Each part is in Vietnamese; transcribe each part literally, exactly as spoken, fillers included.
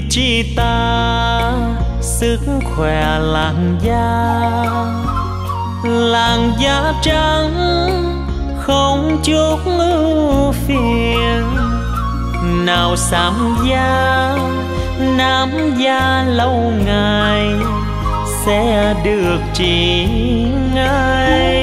Richita sức khỏe làn da, làn da trắng không chút ưu phiền. Nào xám da, nám da lâu ngày sẽ được trị ngay.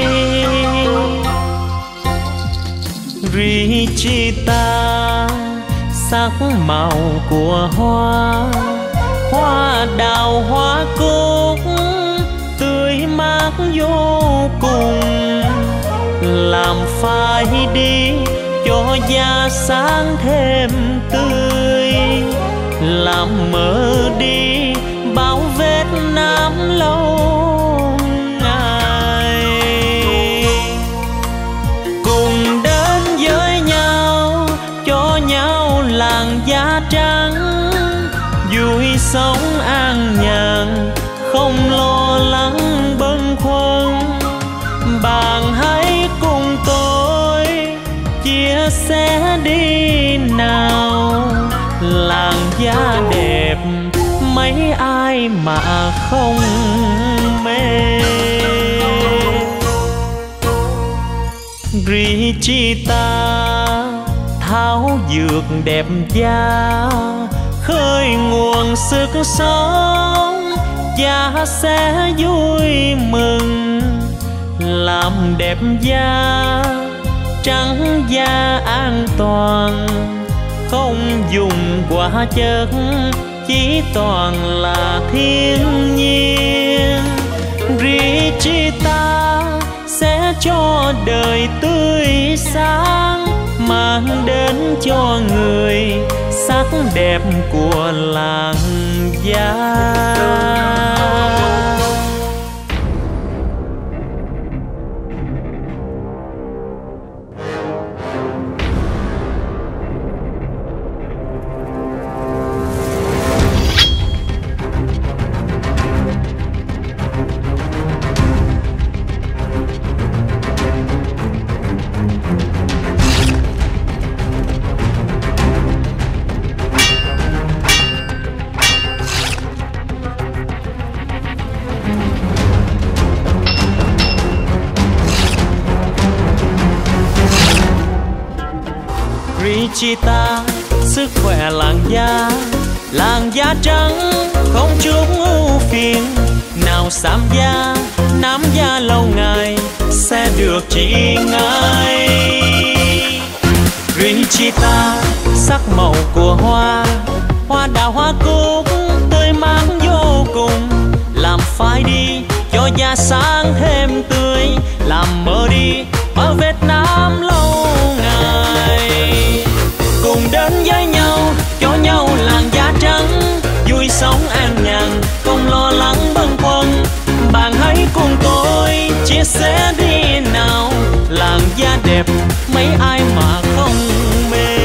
Richita sắc màu của hoa, hoa đào hoa cúc tươi mát vô cùng. Làm phai đi cho da sáng thêm tươi, làm mờ đi bao vết nám lâu ngày. Cùng đến với nhau cho nhau làn da trắng, vui sống an nhàn không lo lắng bâng khuâng. Bạn hãy cùng tôi chia sẻ đi nào, làn da đẹp mấy ai mà không mê. Richita tháo dược đẹp da, khơi nguồn sức sống, da sẽ vui mừng. Làm đẹp da, trắng da an toàn, không dùng hóa chất, chỉ toàn là thiên nhiên. Richita sẽ cho đời tươi sáng, mang đến cho người sắc đẹp của làn da. Richita sức khỏe làn da, làn da trắng không chút ưu phiền. Nào xám da, nám da lâu ngày sẽ được trị ngay. Richita sắc màu của hoa, hoa đào hoa cúc tươi mát vô cùng. Làm phai đi cho da sáng thêm tươi, làm mờ đi bao vết nám lâu ngày. Cùng đến với nhau cho nhau làn da trắng, vui sống an nhàn không lo lắng bâng khuâng. Bạn hãy cùng tôi chia sẻ đi nào, làn da đẹp mấy ai mà không mê.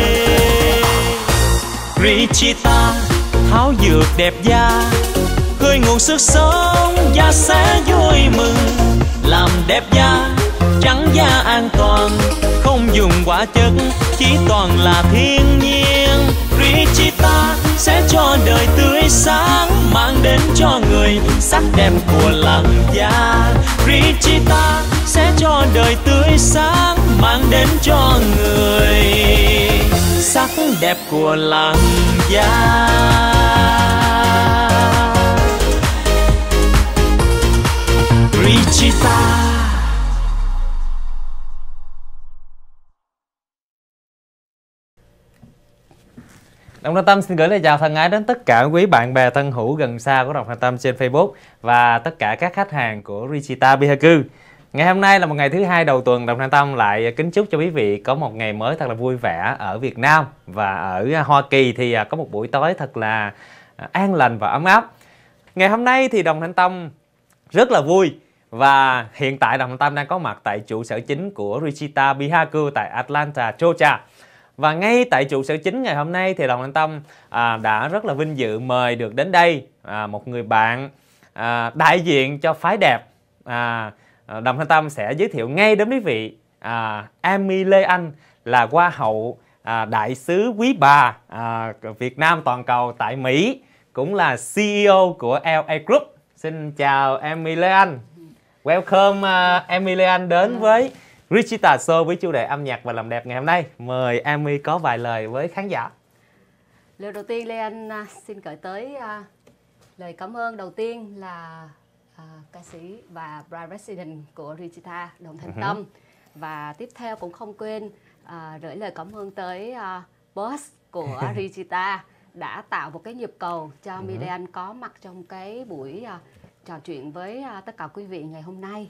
Richita tháo dược đẹp da, khơi nguồn sức sống, da sẽ vui mừng. Làm đẹp da, trắng da an toàn, không dùng hóa chất, chỉ toàn là thiên nhiên. Richita sẽ cho đời tươi sáng, mang đến cho người sắc đẹp của làn da. Richita sẽ cho đời tươi sáng, mang đến cho người sắc đẹp của làn da. Richita. Đồng Thanh Tâm xin gửi lời chào thân ái đến tất cả quý bạn bè thân hữu gần xa của Đồng Thanh Tâm trên Facebook và tất cả các khách hàng của Richita Bihaku. Ngày hôm nay là một ngày thứ hai đầu tuần, Đồng Thanh Tâm lại kính chúc cho quý vị có một ngày mới thật là vui vẻ ở Việt Nam, và ở Hoa Kỳ thì có một buổi tối thật là an lành và ấm áp. Ngày hôm nay thì Đồng Thanh Tâm rất là vui, và hiện tại Đồng Thanh Tâm đang có mặt tại trụ sở chính của Richita Bihaku tại Atlanta, Georgia. Và ngay tại trụ sở chính ngày hôm nay thì Đồng Thanh Tâm à, đã rất là vinh dự mời được đến đây à, một người bạn à, đại diện cho phái đẹp. à, Đồng Thanh Tâm sẽ giới thiệu ngay đến quý vị à, Amy Lê Anh là Hoa hậu à, à, đại sứ quý bà à, Việt Nam toàn cầu tại Mỹ, cũng là xê e ô của lờ a Group. Xin chào Emmy Lê Anh. Welcome uh, Emmy Lê Anh đến với Richita Show với chủ đề âm nhạc và làm đẹp ngày hôm nay. Mời Emmy có vài lời với khán giả. Lời đầu tiên Lê Anh uh, xin gửi tới uh, lời cảm ơn đầu tiên là uh, ca sĩ và brand president của Richita Đồng Thanh uh-huh. Tâm. Và tiếp theo cũng không quên uh, gửi lời cảm ơn tới uh, boss của Richita đã tạo một cái nhịp cầu cho uh-huh. Lê Anh có mặt trong cái buổi uh, trò chuyện với uh, tất cả quý vị ngày hôm nay.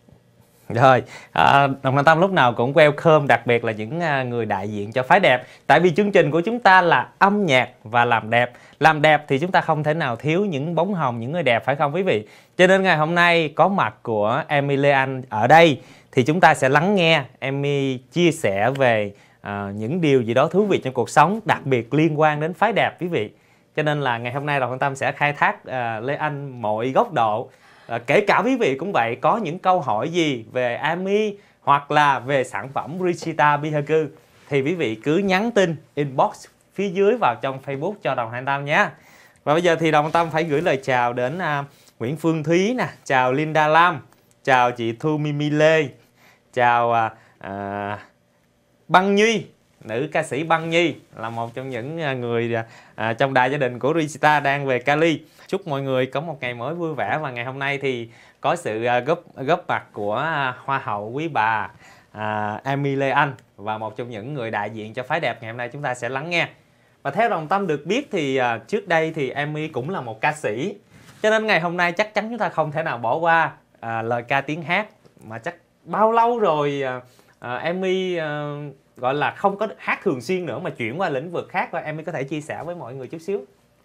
Rồi, à, Đồng Thanh Tâm lúc nào cũng welcome, đặc biệt là những à, người đại diện cho phái đẹp. Tại vì chương trình của chúng ta là âm nhạc và làm đẹp. Làm đẹp thì chúng ta không thể nào thiếu những bóng hồng, những người đẹp, phải không quý vị? Cho nên ngày hôm nay có mặt của Emmy Lê Anh ở đây thì chúng ta sẽ lắng nghe Emmy chia sẻ về à, những điều gì đó thú vị trong cuộc sống, đặc biệt liên quan đến phái đẹp quý vị. Cho nên là ngày hôm nay Đồng Thanh Tâm sẽ khai thác à, Lê Anh mọi góc độ. À, kể cả quý vị cũng vậy, có những câu hỏi gì về Emmy hoặc là về sản phẩm Richita Bihacư thì quý vị cứ nhắn tin inbox phía dưới vào trong Facebook cho Đồng Thanh Tâm nhé. Và bây giờ thì Đồng Thanh Tâm phải gửi lời chào đến à, Nguyễn Phương Thúy nè, chào Linda Lam, chào chị Thu Mimi Lê, chào à, à, Băng Nhi, nữ ca sĩ Băng Nhi là một trong những người à, trong đại gia đình của Richita đang về Cali. Chúc mọi người có một ngày mới vui vẻ. Và ngày hôm nay thì có sự góp góp mặt của Hoa hậu quý bà à, Emmy Lê Anh và một trong những người đại diện cho phái đẹp ngày hôm nay chúng ta sẽ lắng nghe. Và theo Đồng Tâm được biết thì à, trước đây thì Emmy cũng là một ca sĩ, cho nên ngày hôm nay chắc chắn chúng ta không thể nào bỏ qua à, lời ca tiếng hát mà chắc bao lâu rồi à, à, Emmy à, gọi là không có hát thường xuyên nữa mà chuyển qua lĩnh vực khác, và Emmy có thể chia sẻ với mọi người chút xíu.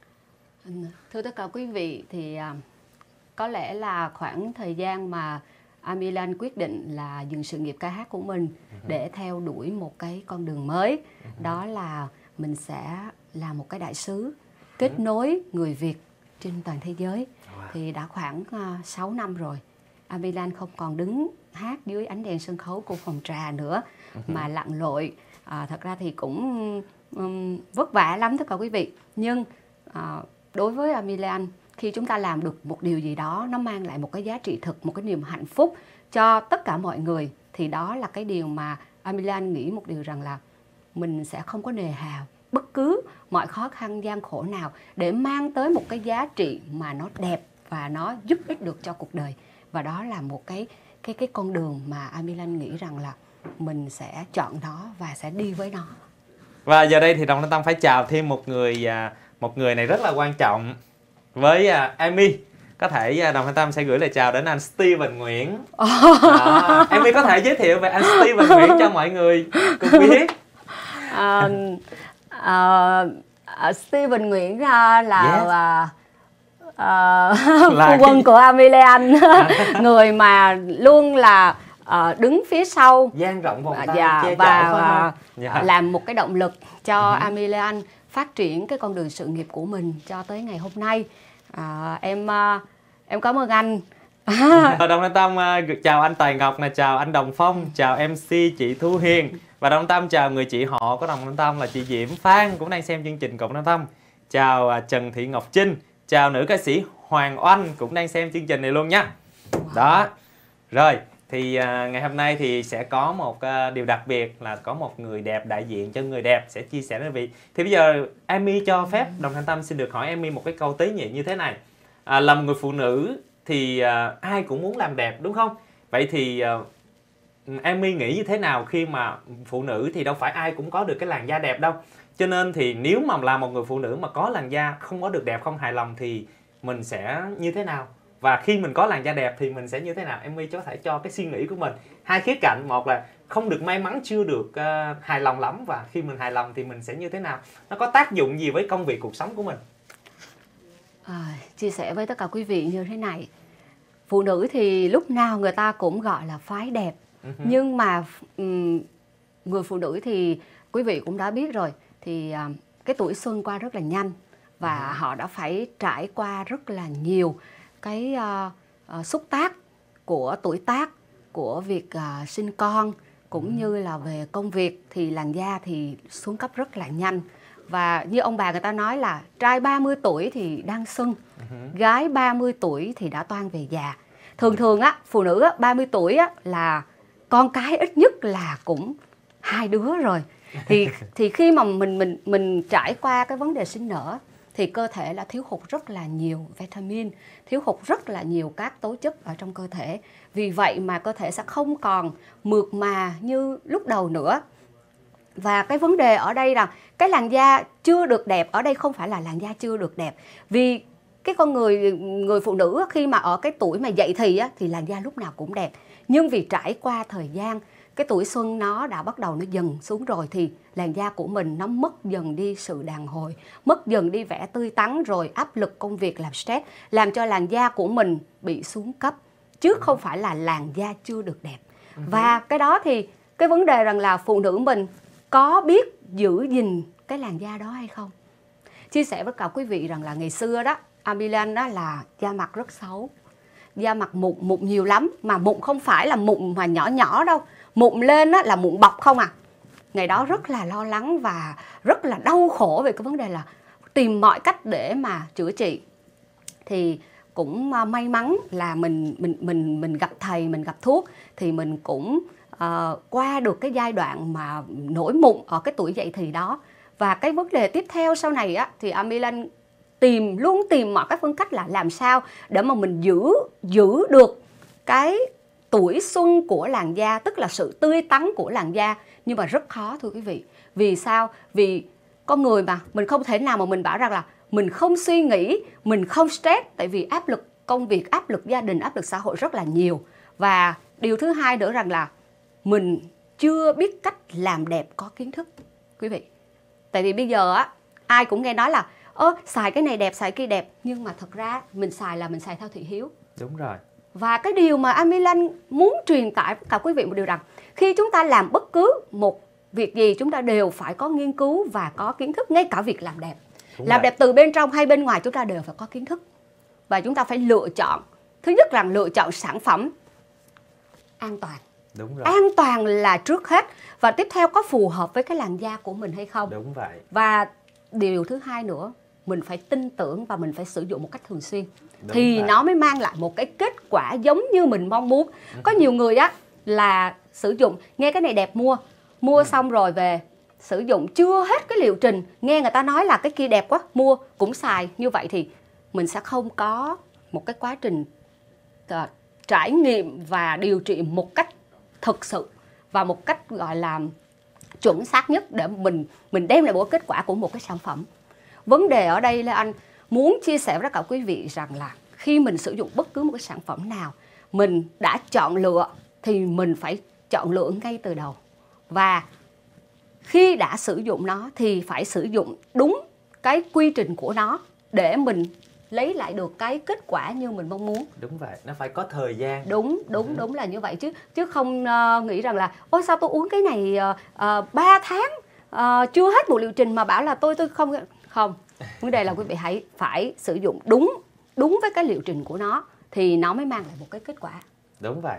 Thưa tất cả quý vị, thì uh, có lẽ là khoảng thời gian mà Emmy Lê Anh quyết định là dừng sự nghiệp ca hát của mình uh-huh. để theo đuổi một cái con đường mới. Uh-huh. Đó là mình sẽ là một cái đại sứ kết uh-huh. nối người Việt trên toàn thế giới. Wow. Thì đã khoảng uh, sáu năm rồi, Emmy Lê Anh không còn đứng hát dưới ánh đèn sân khấu của phòng trà nữa uh-huh. mà lặn lội. À, thật ra thì cũng um, vất vả lắm tất cả quý vị. Nhưng uh, đối với Emmy Lê Anh, khi chúng ta làm được một điều gì đó nó mang lại một cái giá trị thực, một cái niềm hạnh phúc cho tất cả mọi người, thì đó là cái điều mà Emmy Lê Anh nghĩ một điều rằng là mình sẽ không có nề hà bất cứ mọi khó khăn gian khổ nào để mang tới một cái giá trị mà nó đẹp và nó giúp ích được cho cuộc đời. Và đó là một cái cái cái con đường mà Emmy Lê Anh nghĩ rằng là mình sẽ chọn nó và sẽ đi với nó. Và giờ đây thì Đồng Thanh Tâm phải chào thêm một người một người này rất là quan trọng với uh, Emmy. Có thể uh, Đồng Thanh Tâm sẽ gửi lời chào đến anh Steven Nguyễn. Đó. Emmy có thể giới thiệu về anh Steven Nguyễn cho mọi người cùng biết. uh, uh, Steven Nguyễn uh, là yes. uh, uh, phu quân của Emmy Lê Anh, người mà luôn là uh, đứng phía sau, dang rộng vòng tay, dạ, che và uh, dạ. làm một cái động lực cho uh-huh. Emmy Lê Anh phát triển cái con đường sự nghiệp của mình cho tới ngày hôm nay. À, em em cảm ơn anh. Đồng Thanh Tâm chào anh Tài Ngọc nè, chào anh Đồng Phong, chào em xê chị Thu Hiền, và Đồng Thanh Tâm chào người chị họ của Đồng Thanh Tâm là chị Diễm Phan cũng đang xem chương trình cùng Đồng Thanh Tâm. Chào Trần Thị Ngọc Trinh, chào nữ ca sĩ Hoàng Oanh cũng đang xem chương trình này luôn nha. Đó. Rồi. Thì uh, ngày hôm nay thì sẽ có một uh, điều đặc biệt là có một người đẹp đại diện cho người đẹp sẽ chia sẻ với quý vị. Thì bây giờ Emmy cho phép Đồng Thanh Tâm xin được hỏi Emmy một cái câu tế nhị như thế này. À, là một người phụ nữ thì uh, ai cũng muốn làm đẹp đúng không? Vậy thì uh, Emmy nghĩ như thế nào khi mà phụ nữ thì đâu phải ai cũng có được cái làn da đẹp đâu. Cho nên thì nếu mà là một người phụ nữ mà có làn da không có được đẹp, không hài lòng thì mình sẽ như thế nào? Và khi mình có làn da đẹp thì mình sẽ như thế nào? Emmy có thể cho cái suy nghĩ của mình hai khía cạnh. Một là không được may mắn, chưa được uh, hài lòng lắm. Và khi mình hài lòng thì mình sẽ như thế nào? Nó có tác dụng gì với công việc, cuộc sống của mình? À, chia sẻ với tất cả quý vị như thế này. Phụ nữ thì lúc nào người ta cũng gọi là phái đẹp. Uh-huh. Nhưng mà um, người phụ nữ thì quý vị cũng đã biết rồi. Thì uh, cái tuổi xuân qua rất là nhanh. Và uh-huh. họ đã phải trải qua rất là nhiều cái uh, uh, xúc tác của tuổi tác, của việc uh, sinh con, cũng như là về công việc thì làn da thì xuống cấp rất là nhanh. Và như ông bà người ta nói là trai ba mươi tuổi thì đang xuân, uh-huh. gái ba mươi tuổi thì đã toan về già. Thường thường á, phụ nữ á, ba mươi tuổi á, là con cái ít nhất là cũng hai đứa rồi. Thì thì khi mà mình mình mình trải qua cái vấn đề sinh nở thì cơ thể là thiếu hụt rất là nhiều vitamin, thiếu hụt rất là nhiều các tố chất ở trong cơ thể. Vì vậy mà cơ thể sẽ không còn mượt mà như lúc đầu nữa. Và cái vấn đề ở đây là cái làn da chưa được đẹp, ở đây không phải là làn da chưa được đẹp. Vì cái con người người phụ nữ khi mà ở cái tuổi mà dậy thì á, thì làn da lúc nào cũng đẹp. Nhưng vì trải qua thời gian, cái tuổi xuân nó đã bắt đầu nó dần xuống rồi thì làn da của mình nó mất dần đi sự đàn hồi, mất dần đi vẻ tươi tắn, rồi áp lực công việc làm stress làm cho làn da của mình bị xuống cấp, chứ không phải là làn da chưa được đẹp. Và cái đó thì cái vấn đề rằng là phụ nữ mình có biết giữ gìn cái làn da đó hay không? Chia sẻ với cả quý vị rằng là ngày xưa đó, Amilan đó là da mặt rất xấu, da mặt mụn, mụn nhiều lắm, mà mụn không phải là mụn mà nhỏ nhỏ đâu, mụn lên á, là mụn bọc không à. Ngày đó rất là lo lắng và rất là đau khổ về cái vấn đề là tìm mọi cách để mà chữa trị. Thì cũng may mắn là mình mình mình mình gặp thầy, mình gặp thuốc thì mình cũng uh, qua được cái giai đoạn mà nổi mụn ở cái tuổi dậy thì đó. Và cái vấn đề tiếp theo sau này á thì Amilan tìm luôn tìm mọi các phương cách là làm sao để mà mình giữ giữ được cái tuổi xuân của làn da, tức là sự tươi tắn của làn da. Nhưng mà rất khó thưa quý vị. Vì sao? Vì con người mà mình không thể nào mà mình bảo rằng là mình không suy nghĩ, mình không stress, tại vì áp lực công việc, áp lực gia đình, áp lực xã hội rất là nhiều. Và điều thứ hai nữa rằng là mình chưa biết cách làm đẹp có kiến thức quý vị. Tại vì bây giờ á, ai cũng nghe nói là ơ xài cái này đẹp, xài kia đẹp, nhưng mà thật ra mình xài là mình xài theo thị hiếu. Đúng rồi. Và cái điều mà Amilan muốn truyền tải với cả quý vị một điều rằng khi chúng ta làm bất cứ một việc gì chúng ta đều phải có nghiên cứu và có kiến thức, ngay cả việc làm đẹp. Đúng làm rồi. Đẹp từ bên trong hay bên ngoài chúng ta đều phải có kiến thức. Và chúng ta phải lựa chọn. Thứ nhất là lựa chọn sản phẩm an toàn. Đúng rồi. An toàn là trước hết. Và tiếp theo có phù hợp với cái làn da của mình hay không. Đúng vậy. Và điều thứ hai nữa, mình phải tin tưởng và mình phải sử dụng một cách thường xuyên. Đúng thì vậy. Nó mới mang lại một cái kết quả giống như mình mong muốn. Ừ. Có nhiều người á là sử dụng, nghe cái này đẹp mua, mua ừ. xong rồi về sử dụng chưa hết cái liệu trình, nghe người ta nói là cái kia đẹp quá, mua cũng xài. Như vậy thì mình sẽ không có một cái quá trình uh, trải nghiệm và điều trị một cách thực sự và một cách gọi là chuẩn xác nhất để mình mình đem lại một kết quả của một cái sản phẩm. Vấn đề ở đây là anh muốn chia sẻ với tất cả quý vị rằng là khi mình sử dụng bất cứ một cái sản phẩm nào, mình đã chọn lựa thì mình phải chọn lựa ngay từ đầu. Và khi đã sử dụng nó thì phải sử dụng đúng cái quy trình của nó để mình lấy lại được cái kết quả như mình mong muốn. Đúng vậy, nó phải có thời gian. Đúng, đúng, ừ. đúng là như vậy chứ chứ không uh, nghĩ rằng là ôi sao tôi uống cái này ba uh, tháng uh, chưa hết một liệu trình mà bảo là tôi tôi không không. Vấn đề là quý vị hãy phải sử dụng đúng đúng với cái liệu trình của nó thì nó mới mang lại một cái kết quả. Đúng vậy.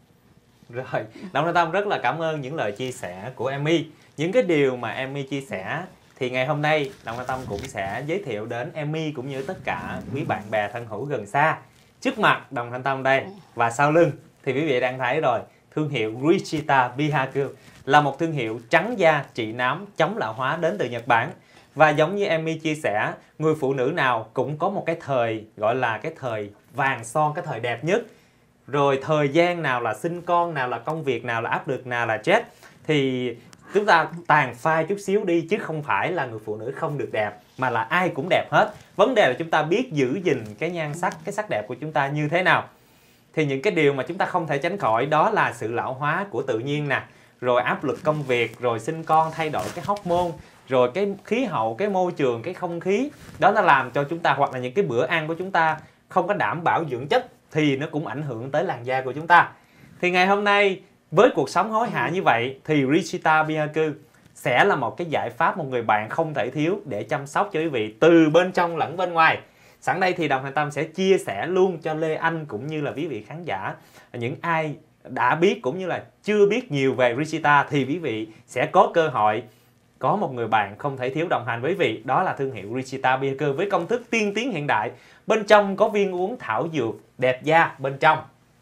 Rồi, Đồng Thanh Tâm rất là cảm ơn những lời chia sẻ của Emmy. Những cái điều mà Emmy chia sẻ thì ngày hôm nay Đồng Thanh Tâm cũng sẽ giới thiệu đến Emmy cũng như tất cả quý bạn bè thân hữu gần xa. Trước mặt Đồng Thanh Tâm đây và sau lưng thì quý vị đang thấy rồi, thương hiệu Richita Bihaku là một thương hiệu trắng da trị nám chống lão hóa đến từ Nhật Bản. Và giống như Emmy chia sẻ, người phụ nữ nào cũng có một cái thời gọi là cái thời vàng son, cái thời đẹp nhất. Rồi thời gian nào là sinh con, nào là công việc, nào là áp lực, nào là stress thì chúng ta tàn phai chút xíu đi, chứ không phải là người phụ nữ không được đẹp, mà là ai cũng đẹp hết. Vấn đề là chúng ta biết giữ gìn cái nhan sắc, cái sắc đẹp của chúng ta như thế nào. Thì những cái điều mà chúng ta không thể tránh khỏi đó là sự lão hóa của tự nhiên nè, rồi áp lực công việc, rồi sinh con, thay đổi cái hormone, rồi cái khí hậu, cái môi trường, cái không khí. Đó nó làm cho chúng ta, hoặc là những cái bữa ăn của chúng ta không có đảm bảo dưỡng chất thì nó cũng ảnh hưởng tới làn da của chúng ta. Thì ngày hôm nay với cuộc sống hối hả như vậy thì Richita Bihaku sẽ là một cái giải pháp, một người bạn không thể thiếu để chăm sóc cho quý vị từ bên trong lẫn bên ngoài. Sẵn đây thì Đồng Thanh Tâm sẽ chia sẻ luôn cho Lê Anh cũng như là quý vị khán giả, những ai đã biết cũng như là chưa biết nhiều về Richita thì quý vị sẽ có cơ hội có một người bạn không thể thiếu đồng hành với quý vị. Đó là thương hiệu Richita Bioker với công thức tiên tiến hiện đại. Bên trong có viên uống thảo dược đẹp da bên trong.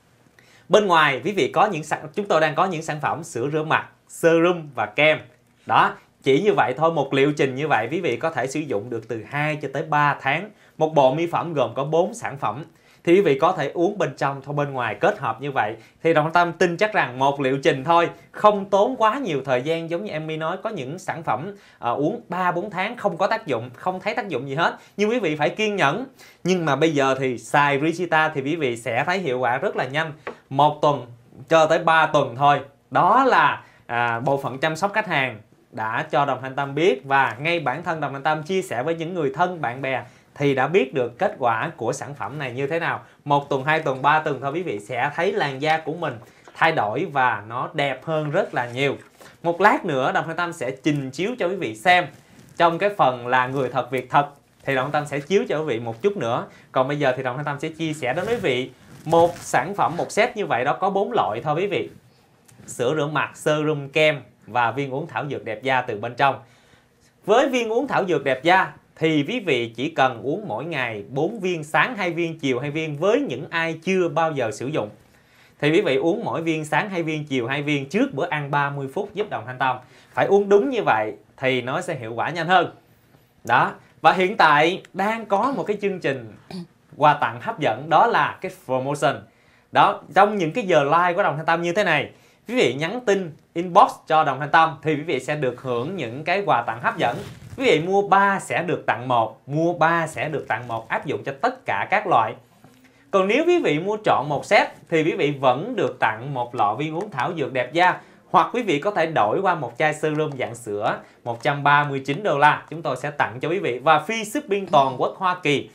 Bên ngoài quý vị có những sản chúng tôi đang có những sản phẩm sữa rửa mặt, serum và kem. Đó, chỉ như vậy thôi, một liệu trình như vậy quý vị có thể sử dụng được từ hai cho tới ba tháng. Một bộ mỹ phẩm gồm có bốn sản phẩm thì quý vị có thể uống bên trong thôi bên ngoài kết hợp như vậy. Thì Đồng Tâm tin chắc rằng một liệu trình thôi, không tốn quá nhiều thời gian. Giống như em My nói, có những sản phẩm à, uống ba bốn tháng không có tác dụng, không thấy tác dụng gì hết, nhưng quý vị phải kiên nhẫn. Nhưng mà bây giờ thì xài Richita thì quý vị sẽ thấy hiệu quả rất là nhanh, một tuần cho tới ba tuần thôi. Đó là à, bộ phận chăm sóc khách hàng đã cho Đồng Thanh Tâm biết, và ngay bản thân Đồng Thanh Tâm chia sẻ với những người thân bạn bè thì đã biết được kết quả của sản phẩm này như thế nào. Một tuần, hai tuần, ba tuần thôi quý vị sẽ thấy làn da của mình thay đổi và nó đẹp hơn rất là nhiều. Một lát nữa Đồng Thanh Tâm sẽ trình chiếu cho quý vị xem. Trong cái phần là người thật việc thật thì Đồng Thanh Tâm sẽ chiếu cho quý vị một chút nữa. Còn bây giờ thì Đồng Thanh Tâm sẽ chia sẻ đến quý vị một sản phẩm, một set như vậy đó có bốn loại thôi quý vị. Sữa rửa mặt, serum, kem và viên uống thảo dược đẹp da từ bên trong. Với viên uống thảo dược đẹp da thì quý vị chỉ cần uống mỗi ngày bốn viên, sáng hai viên, chiều hai viên. Với những ai chưa bao giờ sử dụng thì quý vị uống mỗi viên sáng hai viên, chiều hai viên trước bữa ăn ba mươi phút giúp Đồng Thanh Tâm. Phải uống đúng như vậy thì nó sẽ hiệu quả nhanh hơn. Đó. Và hiện tại đang có một cái chương trình quà tặng hấp dẫn, đó là cái promotion. Đó, trong những cái giờ live của Đồng Thanh Tâm như thế này, quý vị nhắn tin inbox cho Đồng Thanh Tâm thì quý vị sẽ được hưởng những cái quà tặng hấp dẫn. Quý vị mua ba sẽ được tặng một, mua ba sẽ được tặng một, áp dụng cho tất cả các loại. Còn nếu quý vị mua trọn một set thì quý vị vẫn được tặng một lọ viên uống thảo dược đẹp da, hoặc quý vị có thể đổi qua một chai serum dạng sữa một trăm ba mươi chín đô la, chúng tôi sẽ tặng cho quý vị, và free shipping toàn quốc Hoa Kỳ.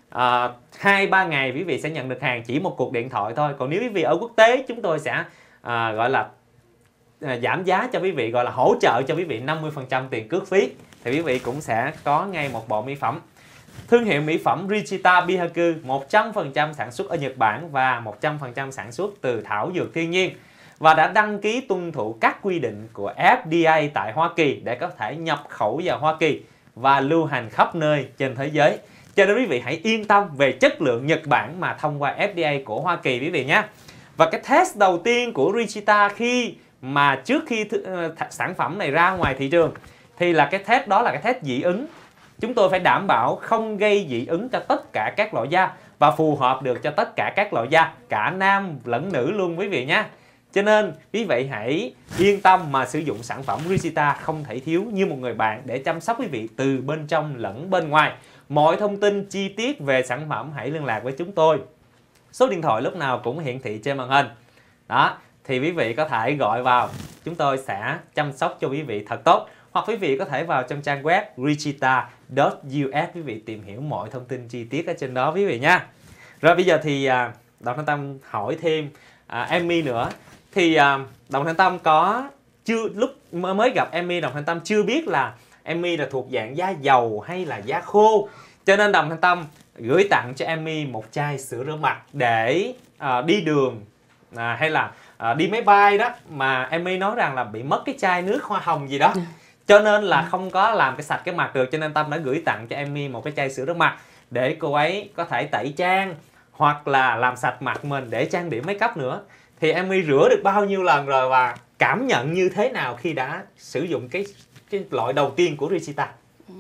hai ba ngày quý vị sẽ nhận được hàng, chỉ một cuộc điện thoại thôi. Còn nếu quý vị ở quốc tế, chúng tôi sẽ à, gọi là à, giảm giá cho quý vị, gọi là hỗ trợ cho quý vị năm mươi phần trăm tiền cước phí, thì quý vị cũng sẽ có ngay một bộ mỹ phẩm. Thương hiệu mỹ phẩm Richita Bioker một trăm phần trăm sản xuất ở Nhật Bản và một trăm phần trăm sản xuất từ thảo dược thiên nhiên, và đã đăng ký tuân thủ các quy định của F D A tại Hoa Kỳ để có thể nhập khẩu vào Hoa Kỳ và lưu hành khắp nơi trên thế giới. Cho nên quý vị hãy yên tâm về chất lượng Nhật Bản mà thông qua F D A của Hoa Kỳ quý vị nhé. Và cái test đầu tiên của Richita khi mà trước khi th sản phẩm này ra ngoài thị trường thì là cái test đó là cái test dị ứng. Chúng tôi phải đảm bảo không gây dị ứng cho tất cả các loại da và phù hợp được cho tất cả các loại da, cả nam lẫn nữ luôn quý vị nhé. Cho nên quý vị hãy yên tâm mà sử dụng sản phẩm Richita không thể thiếu như một người bạn để chăm sóc quý vị từ bên trong lẫn bên ngoài. Mọi thông tin chi tiết về sản phẩm hãy liên lạc với chúng tôi. Số điện thoại lúc nào cũng hiển thị trên màn hình. Đó, thì quý vị có thể gọi vào, chúng tôi sẽ chăm sóc cho quý vị thật tốt. Hoặc quý vị có thể vào trong trang web richita chấm u s quý vị tìm hiểu mọi thông tin chi tiết ở trên đó quý vị nha. Rồi bây giờ thì à, Đồng Thanh Tâm hỏi thêm à, Emmy nữa. Thì à, Đồng Thanh Tâm có chưa lúc mới gặp Emmy, Đồng Thanh Tâm chưa biết là Emmy là thuộc dạng da dầu hay là da khô. Cho nên Đồng Thanh Tâm gửi tặng cho Emmy một chai sữa rửa mặt để à, đi đường à, hay là à, đi máy bay đó mà Emmy nói rằng là bị mất cái chai nước hoa hồng gì đó. Cho nên là không có làm cái sạch cái mặt được, cho nên Tâm đã gửi tặng cho Emmy một cái chai sữa rửa mặt để cô ấy có thể tẩy trang hoặc là làm sạch mặt mình để trang điểm make up nữa. Thì Emmy rửa được bao nhiêu lần rồi và cảm nhận như thế nào khi đã sử dụng cái cái loại đầu tiên của Richita? Ừ.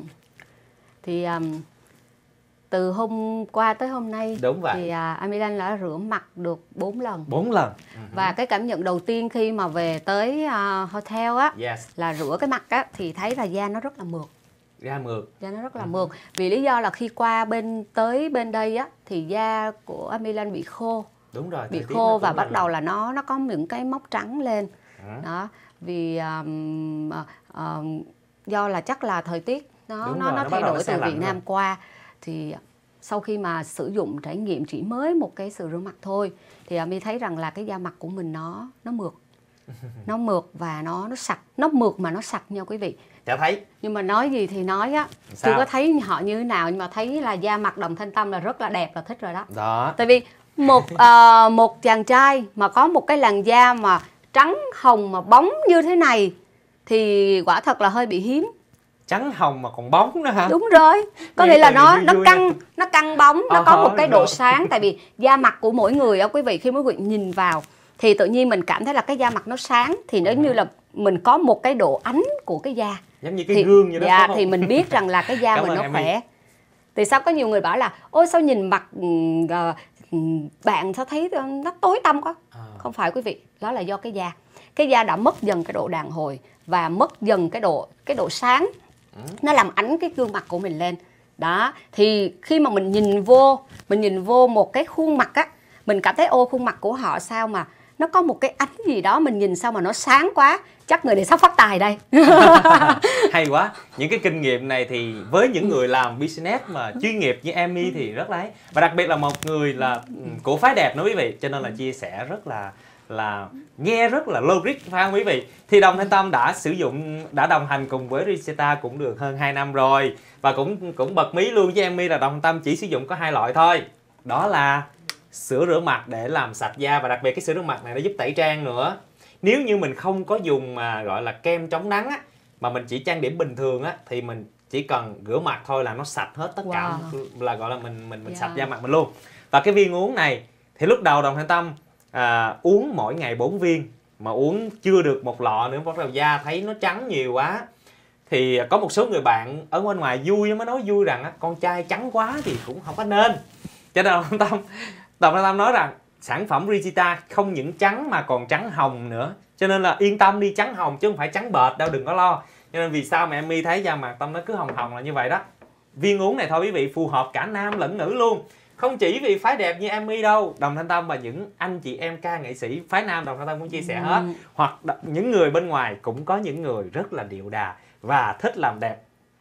Thì um, từ hôm qua tới hôm nay đúng vậy. thì uh, Amilan đã rửa mặt được bốn lần. bốn lần. Và cái cảm nhận đầu tiên khi mà về tới uh, hotel á, yes. là rửa cái mặt á thì thấy là da nó rất là mượt. Da mượt. Da nó rất là mượt. Vì lý do là khi qua bên tới bên đây á thì da của Amilan bị khô. Đúng rồi. Bị khô và bắt đầu là nó nó có những cái mốc trắng lên. À. Đó, vì um, uh, uh, do là chắc là thời tiết nó nó, nó, nó thay đổi từ Việt Nam rồi. Qua thì sau khi mà sử dụng trải nghiệm chỉ mới một cái sữa rửa mặt thôi thì Ami thấy rằng là cái da mặt của mình nó nó mượt. Nó mượt và nó nó sạch, nó mượt mà nó sạch nha quý vị. Chả thấy. Nhưng mà nói gì thì nói á, chưa có thấy họ như thế nào nhưng mà thấy là da mặt Đồng Thanh Tâm là rất là đẹp, là thích rồi đó. Đó. Tại vì Một uh, một chàng trai mà có một cái làn da mà trắng hồng mà bóng như thế này thì quả thật là hơi bị hiếm. Trắng hồng mà còn bóng nữa hả? Đúng rồi, có nghĩa là nó nó căng nha. nó căng bóng, nó À, có một cái độ rồi. sáng. Tại vì da mặt của mỗi người á quý vị, khi quý vị nhìn vào thì tự nhiên mình cảm thấy là cái da mặt nó sáng, thì nó như là mình có một cái độ ánh của cái da, Giống như cái thì, gương vậy đó. dạ, phải không? thì mình biết rằng là cái da Cảm mình ơn nó em khỏe. My. Thì sao có nhiều người bảo là ôi sao nhìn mặt uh, bạn sao thấy nó tối tăm quá. À. Không phải quý vị, đó là do cái da. Cái da đã mất dần cái độ đàn hồi và mất dần cái độ cái độ sáng. Ừ. Nó làm ánh cái gương mặt của mình lên. Đó, thì khi mà mình nhìn vô, mình nhìn vô một cái khuôn mặt á, mình cảm thấy ô khuôn mặt của họ sao mà nó có một cái ánh gì đó, mình nhìn sao mà nó sáng quá. Chắc người này sắp phát tài đây. Hay quá. Những cái kinh nghiệm này thì với những người làm business mà chuyên nghiệp như em My thì rất là ấy. Và đặc biệt là một người là của phái đẹp nữa quý vị, cho nên là chia sẻ rất là là nghe rất là logic, phải không quý vị? Thì Đồng Thanh Tâm đã sử dụng đã đồng hành cùng với Richita cũng được hơn hai năm rồi, và cũng cũng bật mí luôn với em My là Đồng Thanh Tâm chỉ sử dụng có hai loại thôi. Đó là sữa rửa mặt để làm sạch da, và đặc biệt cái sữa rửa mặt này nó giúp tẩy trang nữa. Nếu như mình không có dùng mà gọi là kem chống nắng á, mà mình chỉ trang điểm bình thường á, thì mình chỉ cần rửa mặt thôi là nó sạch hết tất cả. Wow. Là gọi là mình mình mình yeah. sạch da mặt mình luôn. Và cái viên uống này thì lúc đầu Đồng Thanh Tâm à, uống mỗi ngày bốn viên, mà uống chưa được một lọ nữa bắt đầu da thấy nó trắng nhiều quá. Thì có một số người bạn ở bên ngoài vui mới nói vui rằng á, con trai trắng quá thì cũng không có nên. Cho nên Đồng Thanh Tâm Đồng Thanh Tâm nói rằng sản phẩm Richita không những trắng mà còn trắng hồng nữa. Cho nên là yên tâm đi, trắng hồng chứ không phải trắng bệt đâu, đừng có lo. Cho nên vì sao mà em My thấy da mặt Tâm nó cứ hồng hồng là như vậy đó. Viên uống này thôi quý vị, phù hợp cả nam lẫn nữ luôn. Không chỉ vì phái đẹp như em My đâu, Đồng Thanh Tâm và những anh chị em ca nghệ sĩ phái nam Đồng Thanh Tâm cũng chia sẻ hết. Hoặc những người bên ngoài cũng có những người rất là điệu đà và thích làm đẹp.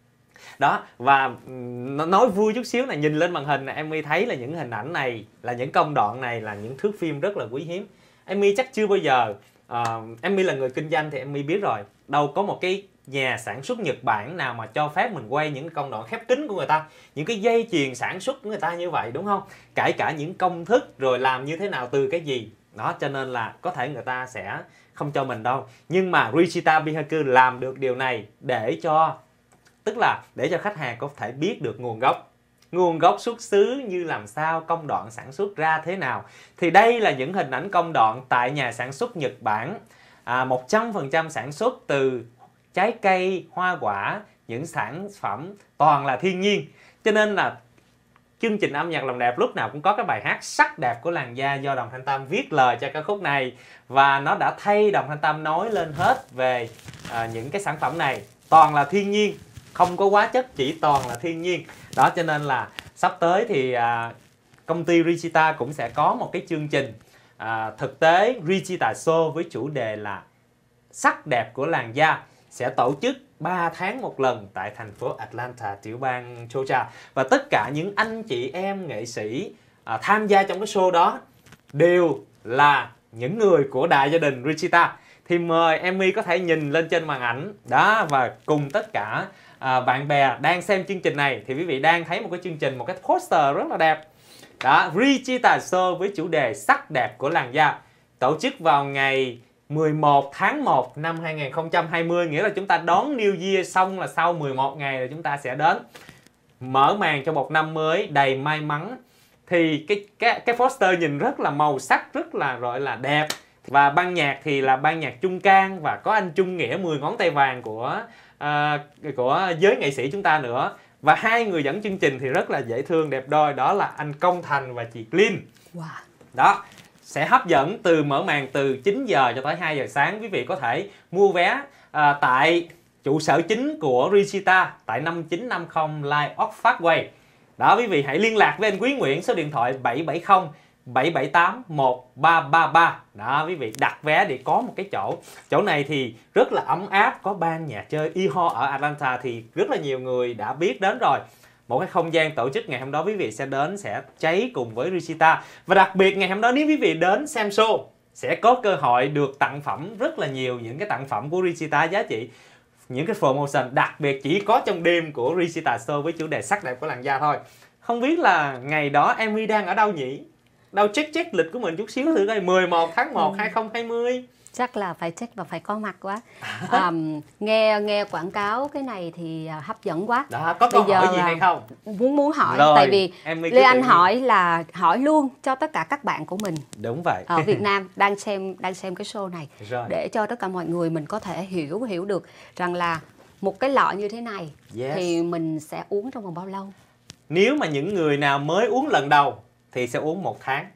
Đó, và nói vui chút xíu này, nhìn lên màn hình này em My thấy là những hình ảnh này, là những công đoạn này là những thước phim rất là quý hiếm. Em My chắc chưa bao giờ uh, em My là người kinh doanh thì em My biết rồi, đâu có một cái nhà sản xuất Nhật Bản nào mà cho phép mình quay những công đoạn khép kín của người ta, những cái dây chuyền sản xuất của người ta như vậy, đúng không? Kể cả những công thức rồi làm như thế nào từ cái gì đó, cho nên là có thể người ta sẽ không cho mình đâu. Nhưng mà Richita Bihaku làm được điều này để cho Tức là để cho khách hàng có thể biết được nguồn gốc. Nguồn gốc xuất xứ như làm sao, công đoạn sản xuất ra thế nào. Thì đây là những hình ảnh công đoạn tại nhà sản xuất Nhật Bản. à, một trăm phần trăm sản xuất từ trái cây, hoa quả, những sản phẩm toàn là thiên nhiên. Cho nên là chương trình âm nhạc làm đẹp lúc nào cũng có cái bài hát Sắc đẹp của làn da do Đồng Thanh Tâm viết lời cho ca khúc này. Và nó đã thay Đồng Thanh Tâm nói lên hết về à, những cái sản phẩm này. Toàn là thiên nhiên, không có hóa chất, chỉ toàn là thiên nhiên. Đó, cho nên là sắp tới thì à, công ty Richita cũng sẽ có một cái chương trình à, thực tế Richita Show với chủ đề là Sắc đẹp của làn da, sẽ tổ chức ba tháng một lần tại thành phố Atlanta, tiểu bang Georgia. Và tất cả những anh chị em nghệ sĩ à, tham gia trong cái show đó đều là những người của đại gia đình Richita. Thì mời em My có thể nhìn lên trên màn ảnh đó, và cùng tất cả à, bạn bè đang xem chương trình này thì quý vị đang thấy một cái chương trình, một cái poster rất là đẹp đó, Richita Show với chủ đề Sắc đẹp của làn da, tổ chức vào ngày mười một tháng một năm hai nghìn không trăm hai mươi, nghĩa là chúng ta đón New Year xong là sau mười một ngày là chúng ta sẽ đến mở màn cho một năm mới đầy may mắn. Thì cái cái cái poster nhìn rất là màu sắc, rất là gọi là đẹp. Và ban nhạc thì là ban nhạc Trung Can, và có anh Trung Nghĩa mười ngón tay vàng của uh, của giới nghệ sĩ chúng ta nữa. Và hai người dẫn chương trình thì rất là dễ thương, đẹp đôi, đó là anh Công Thành và chị Linh. Wow. Đó, sẽ hấp dẫn từ mở màn từ chín giờ cho tới hai giờ sáng. Quý vị có thể mua vé uh, tại trụ sở chính của Richita tại năm chín năm không Live Oak Parkway. Đó, quý vị hãy liên lạc với anh Quý Nguyễn, số điện thoại bảy bảy không bảy bảy tám một ba ba ba. Đó, quý vị đặt vé để có một cái chỗ. Chỗ này thì rất là ấm áp, có ban nhà chơi Iho ở Atlanta thì rất là nhiều người đã biết đến rồi. Một cái không gian tổ chức ngày hôm đó quý vị sẽ đến, sẽ cháy cùng với Richita. Và đặc biệt ngày hôm đó nếu quý vị đến xem show sẽ có cơ hội được tặng phẩm rất là nhiều, những cái tặng phẩm của Richita giá trị, những cái promotion đặc biệt chỉ có trong đêm của Richita Show với chủ đề Sắc đẹp của làn da thôi. Không biết là ngày đó em My đang ở đâu nhỉ? đâu check check lịch của mình chút xíu thử coi mười một tháng một hai không hai không. Chắc là phải check và phải có mặt quá. À, nghe nghe quảng cáo cái này thì hấp dẫn quá. Đó, có câu Bây hỏi giờ gì hay không? Muốn muốn hỏi Rồi, tại vì em Lê Anh hỏi là hỏi luôn cho tất cả các bạn của mình. Đúng vậy. Ở Việt Nam đang xem đang xem cái show này. Rồi. Để cho tất cả mọi người mình có thể hiểu hiểu được rằng là một cái lọ như thế này Yes. thì mình sẽ uống trong vòng bao lâu? Nếu mà những người nào mới uống lần đầu thì sẽ uống một tháng.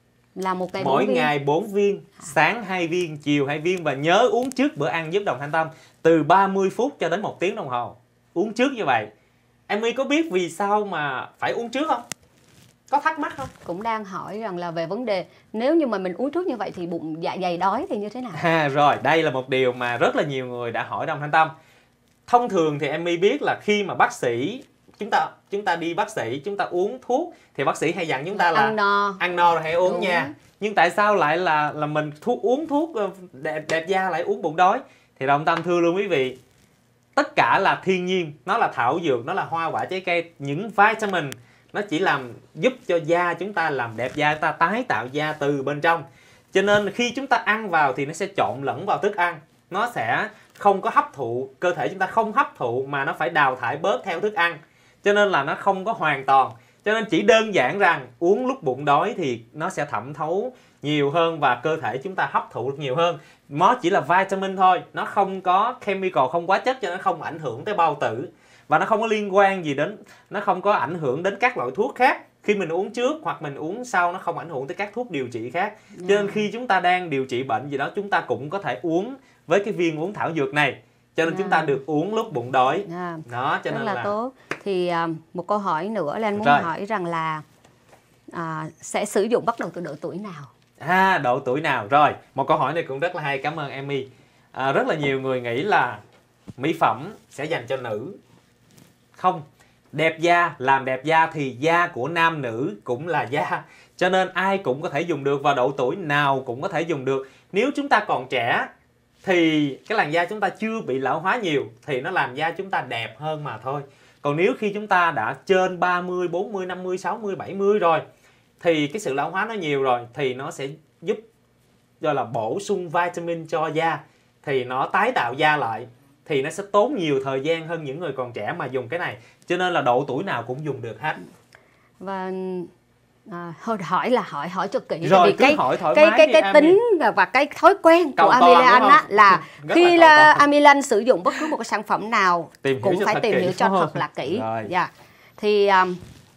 Là một ngày Mỗi bốn viên. ngày bốn viên, sáng hai viên, chiều hai viên. Và nhớ uống trước bữa ăn giúp Đồng Thanh Tâm từ ba mươi phút cho đến một tiếng đồng hồ. Uống trước như vậy. Em My có biết vì sao mà phải uống trước không? Có thắc mắc không? Cũng đang hỏi rằng là về vấn đề nếu như mà mình uống trước như vậy thì bụng dạ dày đói thì như thế nào? À, rồi, đây là một điều mà rất là nhiều người đã hỏi Đồng Thanh Tâm. Thông thường thì em My biết là khi mà bác sĩ chúng ta chúng ta đi bác sĩ, chúng ta uống thuốc thì bác sĩ hay dặn chúng ta là ăn no, ăn no rồi hãy uống Đúng. nha. Nhưng tại sao lại là là mình thuốc uống thuốc đẹp, đẹp da lại uống bụng đói? Thì Đồng Tâm thưa luôn quý vị, tất cả là thiên nhiên, nó là thảo dược, nó là hoa quả trái cây, những vitamin nó chỉ làm giúp cho da chúng ta làm đẹp da, chúng ta tái tạo da từ bên trong. Cho nên khi chúng ta ăn vào thì nó sẽ trộn lẫn vào thức ăn, nó sẽ không có hấp thụ, cơ thể chúng ta không hấp thụ mà nó phải đào thải bớt theo thức ăn. Cho nên là nó không có hoàn toàn. Cho nên chỉ đơn giản rằng uống lúc bụng đói thì nó sẽ thẩm thấu nhiều hơn và cơ thể chúng ta hấp thụ được nhiều hơn. Nó chỉ là vitamin thôi, nó không có chemical, không quá chất, cho nó không ảnh hưởng tới bao tử. Và nó không có liên quan gì đến, nó không có ảnh hưởng đến các loại thuốc khác. Khi mình uống trước hoặc mình uống sau nó không ảnh hưởng tới các thuốc điều trị khác. Cho nên khi chúng ta đang điều trị bệnh gì đó, chúng ta cũng có thể uống với cái viên uống thảo dược này. Cho nên yeah. chúng ta được uống lúc bụng đói. Yeah. Đó, cho rất nên là, là tốt. Thì uh, một câu hỏi nữa là anh muốn Rồi. hỏi rằng là uh, sẽ sử dụng bắt đầu từ độ tuổi nào? À, độ tuổi nào? Rồi, một câu hỏi này cũng rất là hay, cảm ơn Emmy. À, rất là nhiều người nghĩ là mỹ phẩm sẽ dành cho nữ. Không, đẹp da, làm đẹp da thì da của nam nữ cũng là da. Cho nên ai cũng có thể dùng được và độ tuổi nào cũng có thể dùng được. Nếu chúng ta còn trẻ thì cái làn da chúng ta chưa bị lão hóa nhiều thì nó làm da chúng ta đẹp hơn mà thôi. Còn nếu khi chúng ta đã trên ba mươi, bốn mươi, năm mươi, sáu mươi, bảy mươi rồi thì cái sự lão hóa nó nhiều rồi thì nó sẽ giúp gọi là bổ sung vitamin cho da, thì nó tái tạo da lại, thì nó sẽ tốn nhiều thời gian hơn những người còn trẻ mà dùng cái này. Cho nên là độ tuổi nào cũng dùng được hết. Và à, thôi hỏi là hỏi hỏi cho kỹ. Rồi, vì cái hỏi thoải cái mái cái đi, cái Ami. tính và, và cái thói quen Cầu của toàn, Amilan đúng á không? là Rất khi là là cầu toàn. Amilan sử dụng bất cứ một cái sản phẩm nào Tìm hiểu cũng cho phải thật tìm kỹ, hiểu cho đúng không? thật là kỹ. Rồi. Dạ. Thì um,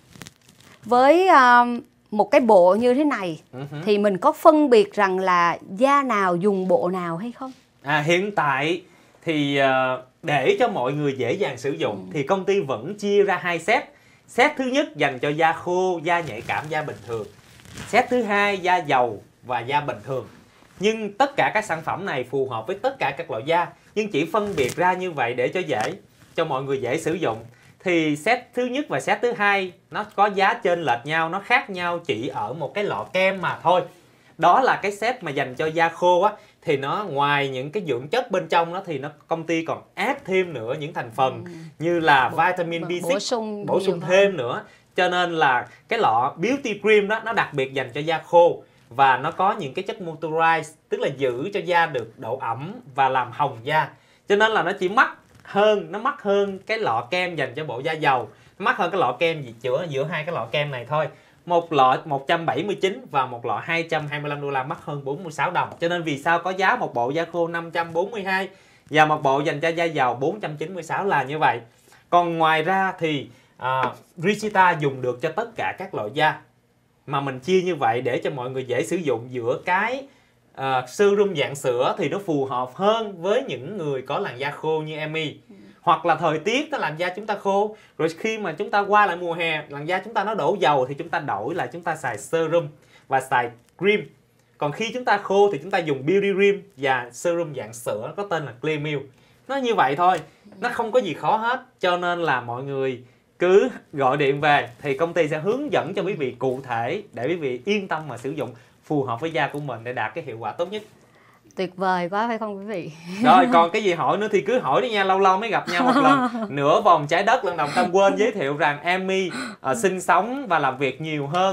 với um, một cái bộ như thế này Uh-huh. thì mình có phân biệt rằng là da nào dùng bộ nào hay không? À, hiện tại thì uh, để cho mọi người dễ dàng sử dụng ừ. thì công ty vẫn chia ra hai set. Set thứ nhất dành cho da khô, da nhạy cảm, da bình thường. Set thứ hai da dầu và da bình thường. Nhưng tất cả các sản phẩm này phù hợp với tất cả các loại da, nhưng chỉ phân biệt ra như vậy để cho dễ, cho mọi người dễ sử dụng. Thì set thứ nhất và set thứ hai nó có giá chênh lệch nhau, nó khác nhau chỉ ở một cái lọ kem mà thôi. Đó là cái set mà dành cho da khô á, thì nó ngoài những cái dưỡng chất bên trong đó thì nó công ty còn ép thêm nữa những thành phần ừ. như là bổ, vitamin B sáu, bổ sung, bổ sung thêm hơn. nữa. Cho nên là cái lọ Beauty Cream đó nó đặc biệt dành cho da khô và nó có những cái chất moisturize, tức là giữ cho da được độ ẩm và làm hồng da. Cho nên là nó chỉ mắc hơn, nó mắc hơn cái lọ kem dành cho bộ da dầu. Nó mắc hơn cái lọ kem gì chữa giữa hai cái lọ kem này thôi. Một lọ một trăm bảy mươi chín và một lọ hai trăm hai mươi lăm đô la, mắc hơn bốn mươi sáu đồng. Cho nên vì sao có giá một bộ da khô năm trăm bốn mươi hai và một bộ dành cho da dầu bốn trăm chín mươi sáu là như vậy. Còn ngoài ra thì à, Richita dùng được cho tất cả các loại da. Mà mình chia như vậy để cho mọi người dễ sử dụng. Giữa cái à, serum dạng sữa thì nó phù hợp hơn với những người có làn da khô như Emmy. Hoặc là thời tiết nó làm da chúng ta khô, rồi khi mà chúng ta qua lại mùa hè, làn da chúng ta nó đổ dầu thì chúng ta đổi lại chúng ta xài serum và xài cream. Còn khi chúng ta khô thì chúng ta dùng beauty cream và serum dạng sữa có tên là Clear Milk. Nó như vậy thôi, nó không có gì khó hết. Cho nên là mọi người cứ gọi điện về thì công ty sẽ hướng dẫn cho quý vị cụ thể để quý vị yên tâm mà sử dụng phù hợp với da của mình để đạt cái hiệu quả tốt nhất. Tuyệt vời quá phải không quý vị? Rồi còn cái gì hỏi nữa thì cứ hỏi đi nha, lâu lâu mới gặp nhau một lần. Nửa vòng trái đất lần Đồng Tâm quên giới thiệu rằng Emmy uh, sinh sống và làm việc nhiều hơn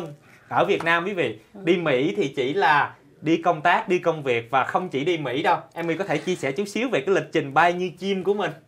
ở Việt Nam quý vị, đi Mỹ thì chỉ là đi công tác, đi công việc, và không chỉ đi Mỹ đâu. Emmy có thể chia sẻ chút xíu về cái lịch trình bay như chim của mình.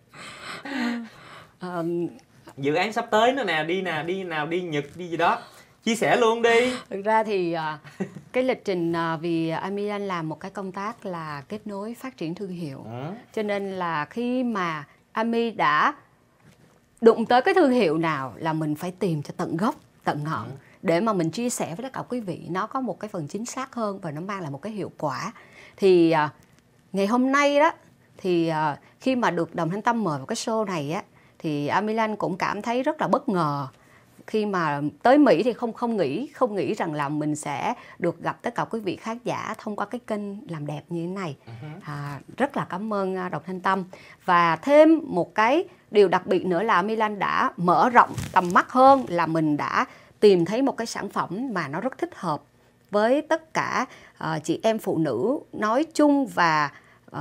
Um, Dự án sắp tới nữa nè, đi nè, đi nào, đi Nhật, đi gì đó. Chia sẻ luôn đi. Thực ra thì uh, cái lịch trình uh, vì Amilan làm một cái công tác là kết nối phát triển thương hiệu. Ừ. Cho nên là khi mà Ami đã đụng tới cái thương hiệu nào là mình phải tìm cho tận gốc, tận ngọn. Ừ. Để mà mình chia sẻ với tất cả quý vị, nó có một cái phần chính xác hơn và nó mang lại một cái hiệu quả. Thì uh, ngày hôm nay đó, thì uh, khi mà được Đồng Thanh Tâm mời vào cái show này á, thì Amilan cũng cảm thấy rất là bất ngờ. Khi mà tới Mỹ thì không không nghĩ không nghĩ rằng là mình sẽ được gặp tất cả quý vị khán giả thông qua cái kênh làm đẹp như thế này. À, rất là cảm ơn Đồng Thanh Tâm. Và thêm một cái điều đặc biệt nữa là Amilan đã mở rộng tầm mắt hơn, là mình đã tìm thấy một cái sản phẩm mà nó rất thích hợp với tất cả uh, chị em phụ nữ nói chung, và uh,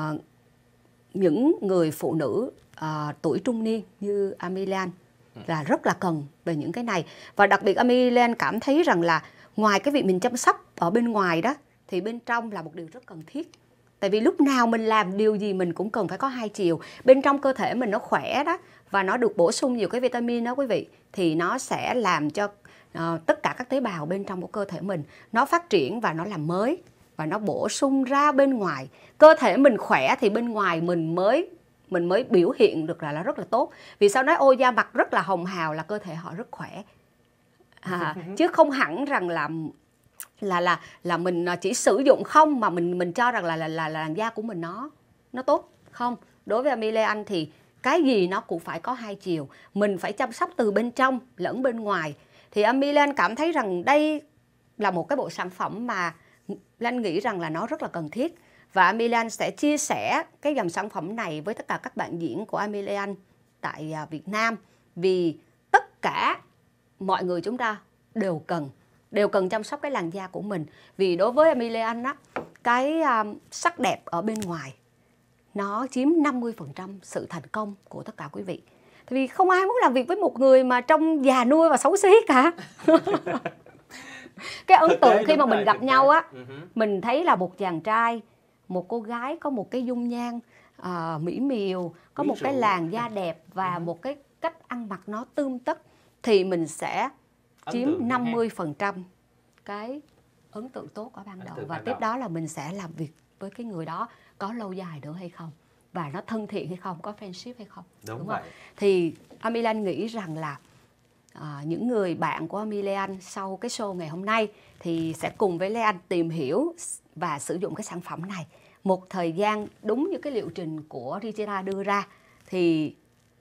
những người phụ nữ uh, tuổi trung niên như Amilan là rất là cần về những cái này. Và đặc biệt Amilan cảm thấy rằng là ngoài cái việc mình chăm sóc ở bên ngoài đó, thì bên trong là một điều rất cần thiết. Tại vì lúc nào mình làm điều gì mình cũng cần phải có hai chiều. Bên trong cơ thể mình nó khỏe đó, và nó được bổ sung nhiều cái vitamin đó quý vị, thì nó sẽ làm cho uh, tất cả các tế bào bên trong của cơ thể mình nó phát triển và nó làm mới, và nó bổ sung ra bên ngoài. Cơ thể mình khỏe thì bên ngoài mình mới mình mới biểu hiện được là, là rất là tốt. Vì sao nói ôi da mặt rất là hồng hào là cơ thể họ rất khỏe. À, chứ không hẳn rằng là là là là mình chỉ sử dụng không mà mình mình cho rằng là là, là, là làn da của mình nó nó tốt. Không, đối với Amilan thì cái gì nó cũng phải có hai chiều. Mình phải chăm sóc từ bên trong lẫn bên ngoài. Thì Amilan cảm thấy rằng đây là một cái bộ sản phẩm mà Lan nghĩ rằng là nó rất là cần thiết. Và Amilan sẽ chia sẻ cái dòng sản phẩm này với tất cả các bạn diễn của Amilan tại Việt Nam. Vì tất cả mọi người chúng ta đều cần đều cần chăm sóc cái làn da của mình. Vì đối với Amilan á, cái um, sắc đẹp ở bên ngoài nó chiếm năm mươi phần trăm sự thành công của tất cả quý vị. Vì không ai muốn làm việc với một người mà trông già nua và xấu xí cả. Cái ấn tượng khi mà mình gặp nhau á, mình thấy là một chàng trai, một cô gái có một cái dung nhan uh, mỹ miều, có một cái làn da đẹp và một cái cách ăn mặc nó tươm tất, thì mình sẽ chiếm năm mươi phần trăm cái ấn tượng tốt ở ban đầu. Và tiếp đó là mình sẽ làm việc với cái người đó có lâu dài nữa hay không, và nó thân thiện hay không, có friendship hay không. Đúng, đúng vậy. Không? Thì Amilan nghĩ rằng là à, những người bạn của Amilan sau cái show ngày hôm nay thì sẽ cùng với Lê Anh tìm hiểu và sử dụng cái sản phẩm này một thời gian đúng như cái liệu trình của Richita đưa ra. Thì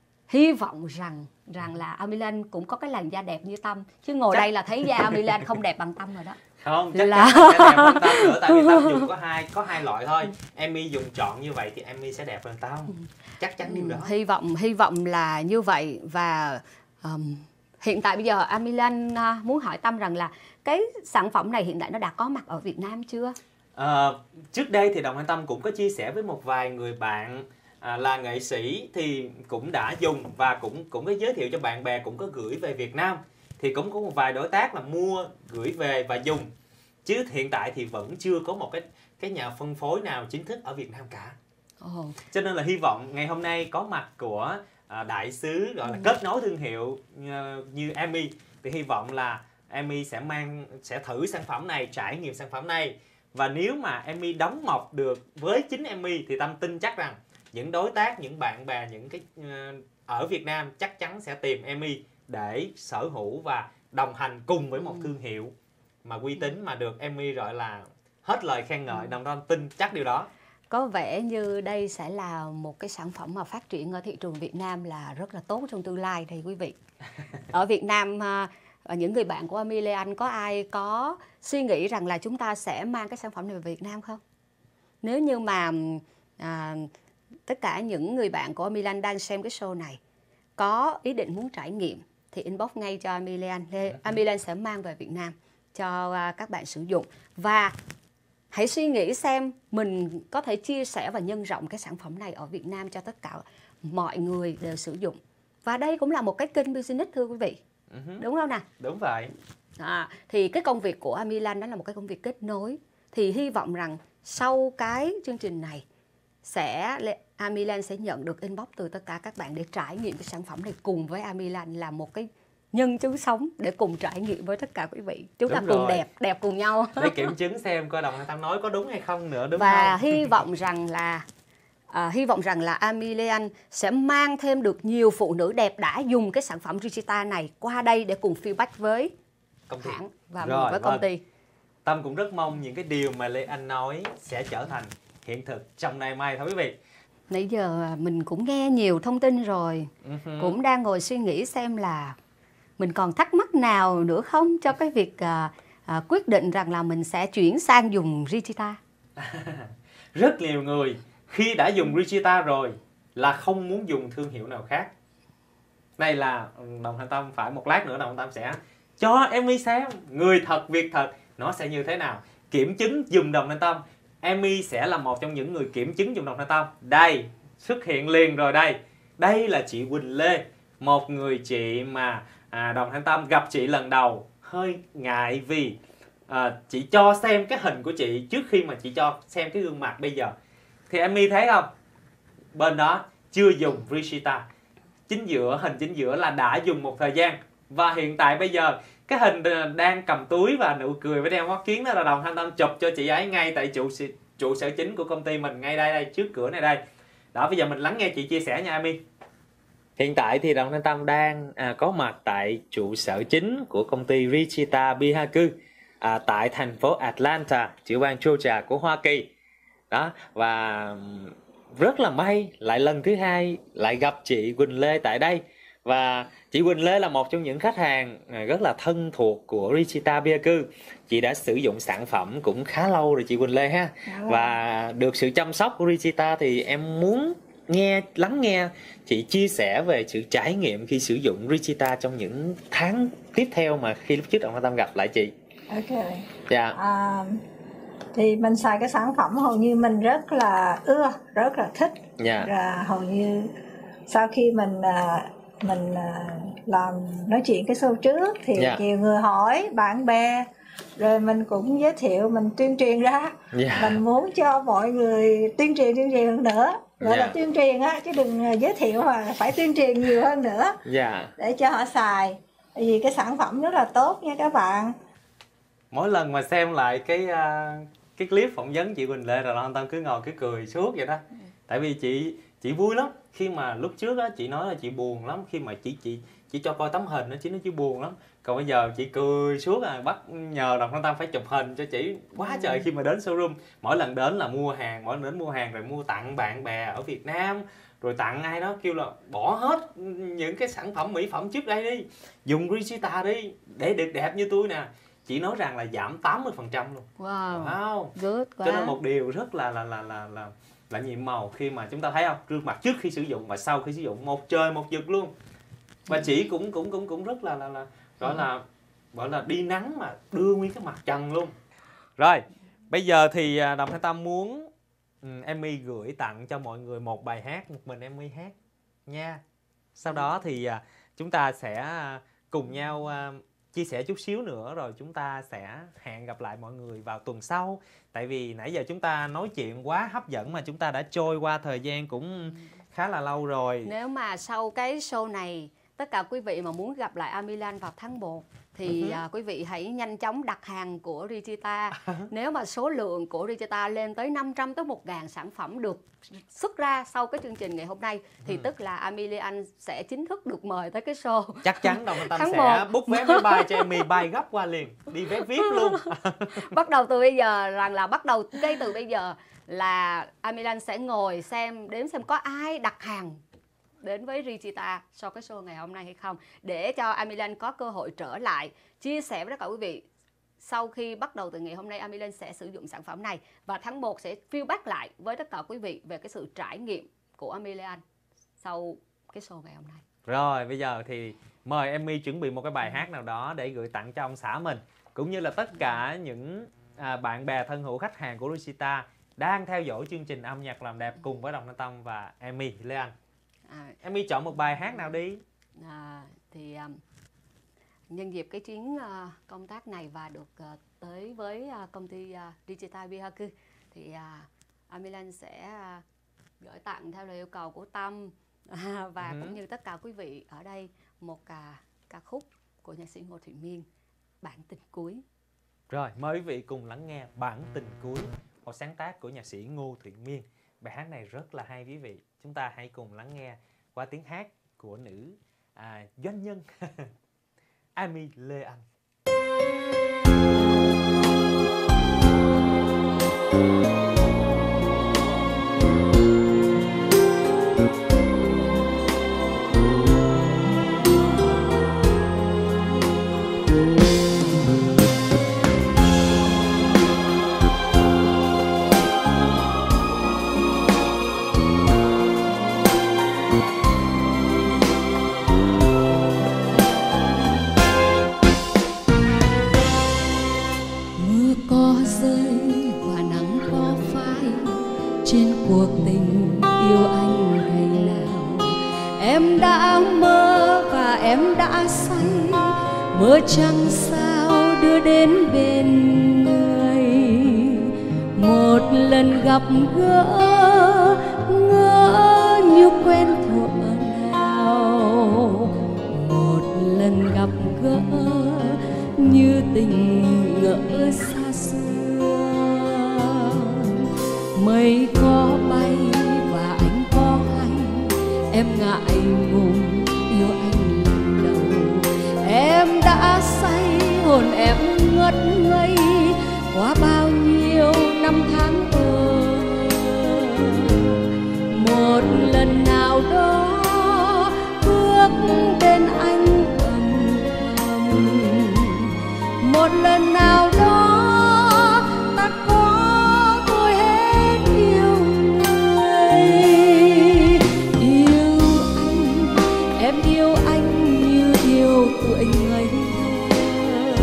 hy vọng rằng rằng là Amilan cũng có cái làn da đẹp như Tâm, chứ ngồi chắc... đây là thấy da Amilan không đẹp bằng Tâm rồi đó. Không, chắc là... chắn sẽ đẹp hơn Tâm nữa, tại vì Tâm dùng có hai có hai loại thôi. Emmy dùng chọn như vậy thì Emmy sẽ đẹp hơn Tâm. Chắc chắn điều đó. Hy vọng hy vọng là như vậy. Và um, hiện tại bây giờ Amilan uh, muốn hỏi Tâm rằng là cái sản phẩm này hiện tại nó đã có mặt ở Việt Nam chưa? À, trước đây thì Đồng Thanh Tâm cũng có chia sẻ với một vài người bạn à, là nghệ sĩ thì cũng đã dùng, và cũng cũng có giới thiệu cho bạn bè, cũng có gửi về Việt Nam. Thì cũng có một vài đối tác là mua, gửi về và dùng. Chứ hiện tại thì vẫn chưa có một cái cái nhà phân phối nào chính thức ở Việt Nam cả. Oh. Cho nên là hy vọng ngày hôm nay có mặt của à, đại sứ gọi là ừ. kết nối thương hiệu như, như Emmy, thì hy vọng là Emmy sẽ mang sẽ thử sản phẩm này, trải nghiệm sản phẩm này. Và nếu mà Emmy đóng mọc được với chính Emmy thì Tâm tin chắc rằng những đối tác, những bạn bè, những cái uh, ở Việt Nam chắc chắn sẽ tìm Emmy để sở hữu và đồng hành cùng với một thương hiệu mà uy tín, mà được Emmy gọi là hết lời khen ngợi. Đồng Thanh tin chắc điều đó. Có vẻ như đây sẽ là một cái sản phẩm mà phát triển ở thị trường Việt Nam là rất là tốt trong tương lai đây quý vị. Ở Việt Nam uh, những người bạn của Amilan có ai có suy nghĩ rằng là chúng ta sẽ mang cái sản phẩm này về Việt Nam không? Nếu như mà à, tất cả những người bạn của Amilan đang xem cái show này có ý định muốn trải nghiệm thì inbox ngay cho Amilan. Amilan sẽ mang về Việt Nam cho à, các bạn sử dụng. Và hãy suy nghĩ xem mình có thể chia sẻ và nhân rộng cái sản phẩm này ở Việt Nam cho tất cả mọi người đều sử dụng. Và đây cũng là một cái kênh business thưa quý vị. Uh-huh. Đúng không nào? Đúng vậy. À, thì cái công việc của Amilan đó là một cái công việc kết nối. Thì hy vọng rằng sau cái chương trình này sẽ Amilan sẽ nhận được inbox từ tất cả các bạn để trải nghiệm cái sản phẩm này cùng với Amilan, là một cái nhân chứng sống để cùng trải nghiệm với tất cả quý vị. Chúng Đúng ta cùng rồi. đẹp, đẹp cùng nhau. Để kiểm chứng xem coi Đồng Thanh Tâm nói có đúng hay không nữa, đúng Và không? hy vọng rằng là à, hy vọng rằng là Amilan sẽ mang thêm được nhiều phụ nữ đẹp đã dùng cái sản phẩm Rijita này qua đây để cùng feedback với Công ty. hãng và Rồi, với công vâng. ty. Tâm cũng rất mong những cái điều mà Lê Anh nói sẽ trở thành hiện thực trong nay mai thôi quý vị. Nãy giờ mình cũng nghe nhiều thông tin rồi, Uh-huh. cũng đang ngồi suy nghĩ xem là mình còn thắc mắc nào nữa không cho cái việc à, à, quyết định rằng là mình sẽ chuyển sang dùng Rijita. Rất nhiều người khi đã dùng Rijita rồi là không muốn dùng thương hiệu nào khác. Này là Đồng Thanh Tâm phải một lát nữa Đồng Thanh Tâm sẽ cho Emmy xem người thật việc thật nó sẽ như thế nào. Kiểm chứng dùng Đồng Thanh Tâm. Emmy sẽ là một trong những người kiểm chứng dùng Đồng Thanh Tâm. Đây, xuất hiện liền rồi đây. Đây là chị Quỳnh Lê, một người chị mà à, Đồng Thanh Tâm gặp chị lần đầu hơi ngại vì à, chị cho xem cái hình của chị trước khi mà chị cho xem cái gương mặt bây giờ. Thì Emmy thấy không? Bên đó chưa dùng Rijita. Chính giữa, hình chính giữa là đã dùng một thời gian. Và hiện tại bây giờ cái hình đang cầm túi và nụ cười với đeo mắt kiến đó là Đồng Thanh Tâm chụp cho chị ấy ngay tại trụ, trụ sở chính của công ty mình, ngay đây đây, trước cửa này đây. Đó, bây giờ mình lắng nghe chị chia sẻ nha Emmy. Hiện tại thì Đồng Thanh Tâm đang à, có mặt tại trụ sở chính của công ty Rijita Bihaku à, tại thành phố Atlanta, tiểu bang Georgia của Hoa Kỳ. Đó, và rất là may lại lần thứ hai lại gặp chị Quỳnh Lê tại đây. Và chị Quỳnh Lê là một trong những khách hàng rất là thân thuộc của Rijita Bihaku. Chị đã sử dụng sản phẩm cũng khá lâu rồi chị Quỳnh Lê ha. Và được sự chăm sóc của Rijita thì em muốn nghe lắng nghe chị chia sẻ về sự trải nghiệm khi sử dụng Rijita trong những tháng tiếp theo mà khi lúc trước Đồng Thanh Tâm gặp lại chị. Ok. Dạ. À, thì mình xài cái sản phẩm hầu như mình rất là ưa, rất là thích. Dạ. Và hầu như sau khi mình mình làm nói chuyện cái show trước thì dạ. nhiều người hỏi, bạn bè, rồi mình cũng giới thiệu, mình tuyên truyền ra. dạ. Mình muốn cho mọi người tuyên truyền tuyên truyền hơn nữa, gọi dạ. là tuyên truyền á, chứ đừng giới thiệu mà phải tuyên truyền nhiều hơn nữa. dạ. Để cho họ xài, vì cái sản phẩm rất là tốt nha các bạn. Mỗi lần mà xem lại cái uh, cái clip phỏng vấn chị Quỳnh Lê rồi Đồng Thanh Tâm cứ ngồi cứ cười suốt vậy đó. Tại vì chị chị vui lắm. Khi mà lúc trước á chị nói là chị buồn lắm khi mà chị chị chỉ cho coi tấm hình đó, chị nói chị buồn lắm. Còn bây giờ chị cười suốt à, bắt nhờ Đồng Thanh Tâm phải chụp hình cho chị quá trời khi mà đến showroom. Mỗi lần đến là mua hàng, mỗi lần đến mua hàng rồi mua tặng bạn bè ở Việt Nam, rồi tặng ai đó kêu là bỏ hết những cái sản phẩm mỹ phẩm trước đây đi, dùng Rijita đi để được đẹp như tôi nè. Chị nói rằng là giảm tám mươi phần trăm luôn. Wow. Wow. Good quá. Cho nên một điều rất là là là là là là nhiệm màu khi mà chúng ta thấy không, gương mặt trước khi sử dụng và sau khi sử dụng một trời một vực luôn. Và chị cũng cũng cũng cũng rất là là là gọi là gọi là đi nắng mà đưa nguyên cái mặt trần luôn. Rồi, bây giờ thì Đồng Thanh Tâm muốn um, Emmy gửi tặng cho mọi người một bài hát, một mình Emmy hát nha. Sau đó thì uh, chúng ta sẽ uh, cùng nhau uh, chia sẻ chút xíu nữa rồi chúng ta sẽ hẹn gặp lại mọi người vào tuần sau. Tại vì nãy giờ chúng ta nói chuyện quá hấp dẫn mà chúng ta đã trôi qua thời gian cũng khá là lâu rồi. Nếu mà sau cái show này tất cả quý vị mà muốn gặp lại Amilan vào tháng một thì uh-huh. à, quý vị hãy nhanh chóng đặt hàng của Rijita. Uh-huh. Nếu mà số lượng của Rijita lên tới năm trăm tới một nghìn sản phẩm được xuất ra sau cái chương trình ngày hôm nay thì uh-huh. tức là Amilan sẽ chính thức được mời tới cái show. Chắc chắn Đồng Thanh Tâm sẽ book vé máy bay cho Emmy bay gấp qua liền, đi vé vi ai pi luôn. Bắt đầu từ bây giờ rằng là bắt đầu ngay từ bây giờ là Amilan sẽ ngồi xem đếm xem có ai đặt hàng đến với Rijita sau cái show ngày hôm nay hay không, để cho Amilan có cơ hội trở lại chia sẻ với tất cả quý vị. Sau khi bắt đầu từ ngày hôm nay, Amilan sẽ sử dụng sản phẩm này và tháng một sẽ feedback lại với tất cả quý vị về cái sự trải nghiệm của Amilan sau cái show ngày hôm nay. Rồi bây giờ thì mời Emmy chuẩn bị một cái bài hát nào đó để gửi tặng cho ông xã mình, cũng như là tất cả những à, bạn bè thân hữu khách hàng của Rijita đang theo dõi chương trình âm nhạc làm đẹp cùng với Đồng Thanh Tâm và Emmy Lê Anh. À, Emmy chọn một bài hát nào đi. À, thì um, nhân dịp cái chuyến uh, công tác này và được uh, tới với uh, công ty uh, Digital Bihaku thì uh, Amilan sẽ uh, gửi tặng theo lời yêu cầu của Tâm uh, và uh-huh. cũng như tất cả quý vị ở đây một ca, ca khúc của nhạc sĩ Ngô Thụy Miên, Bản Tình Cuối. Rồi, mời quý vị cùng lắng nghe Bản Tình Cuối, một sáng tác của nhạc sĩ Ngô Thụy Miên. Bài hát này rất là hay quý vị. Chúng ta hãy cùng lắng nghe qua tiếng hát của nữ à, doanh nhân Amy Lê Anh. Trên cuộc tình yêu anh ngày nào em đã mơ và em đã say, mơ chẳng sao đưa đến bên người. Một lần gặp gỡ ngỡ như quen thuở nào, một lần gặp gỡ như tình ngỡ xa xưa. Mây có bay và anh có hay, em ngại ngùng yêu anh lần đầu. Em đã say hồn em ngất ngây qua bao nhiêu năm tháng ơ. Một lần nào đó bước bên anh âm thầm, một lần nào đó ta có tuổi ngây thơ.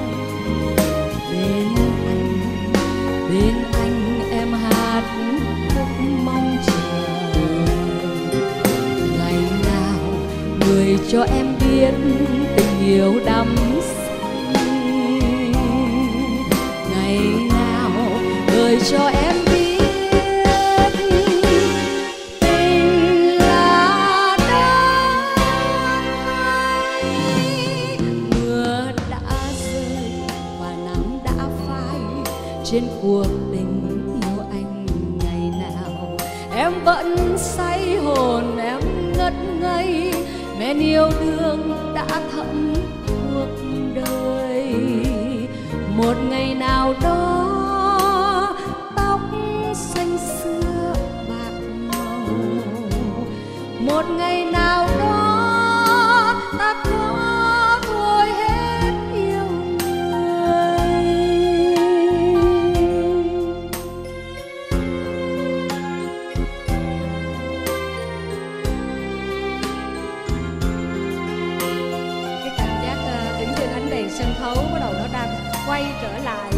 Bên anh, bên anh em hát khúc mong chờ. Ngày nào người cho em biết tình yêu đắm say. Ngày nào người cho em biết trên cuộc tình yêu anh ngày nào. Em vẫn say hồn em ngất ngây, men yêu đương đã thấm cuộc đời. Một ngày nào đó tóc xanh xưa bạc màu, một ngày nào đó ta có thôi hết yêu người. Sân khấu bắt đầu nó đang quay trở lại.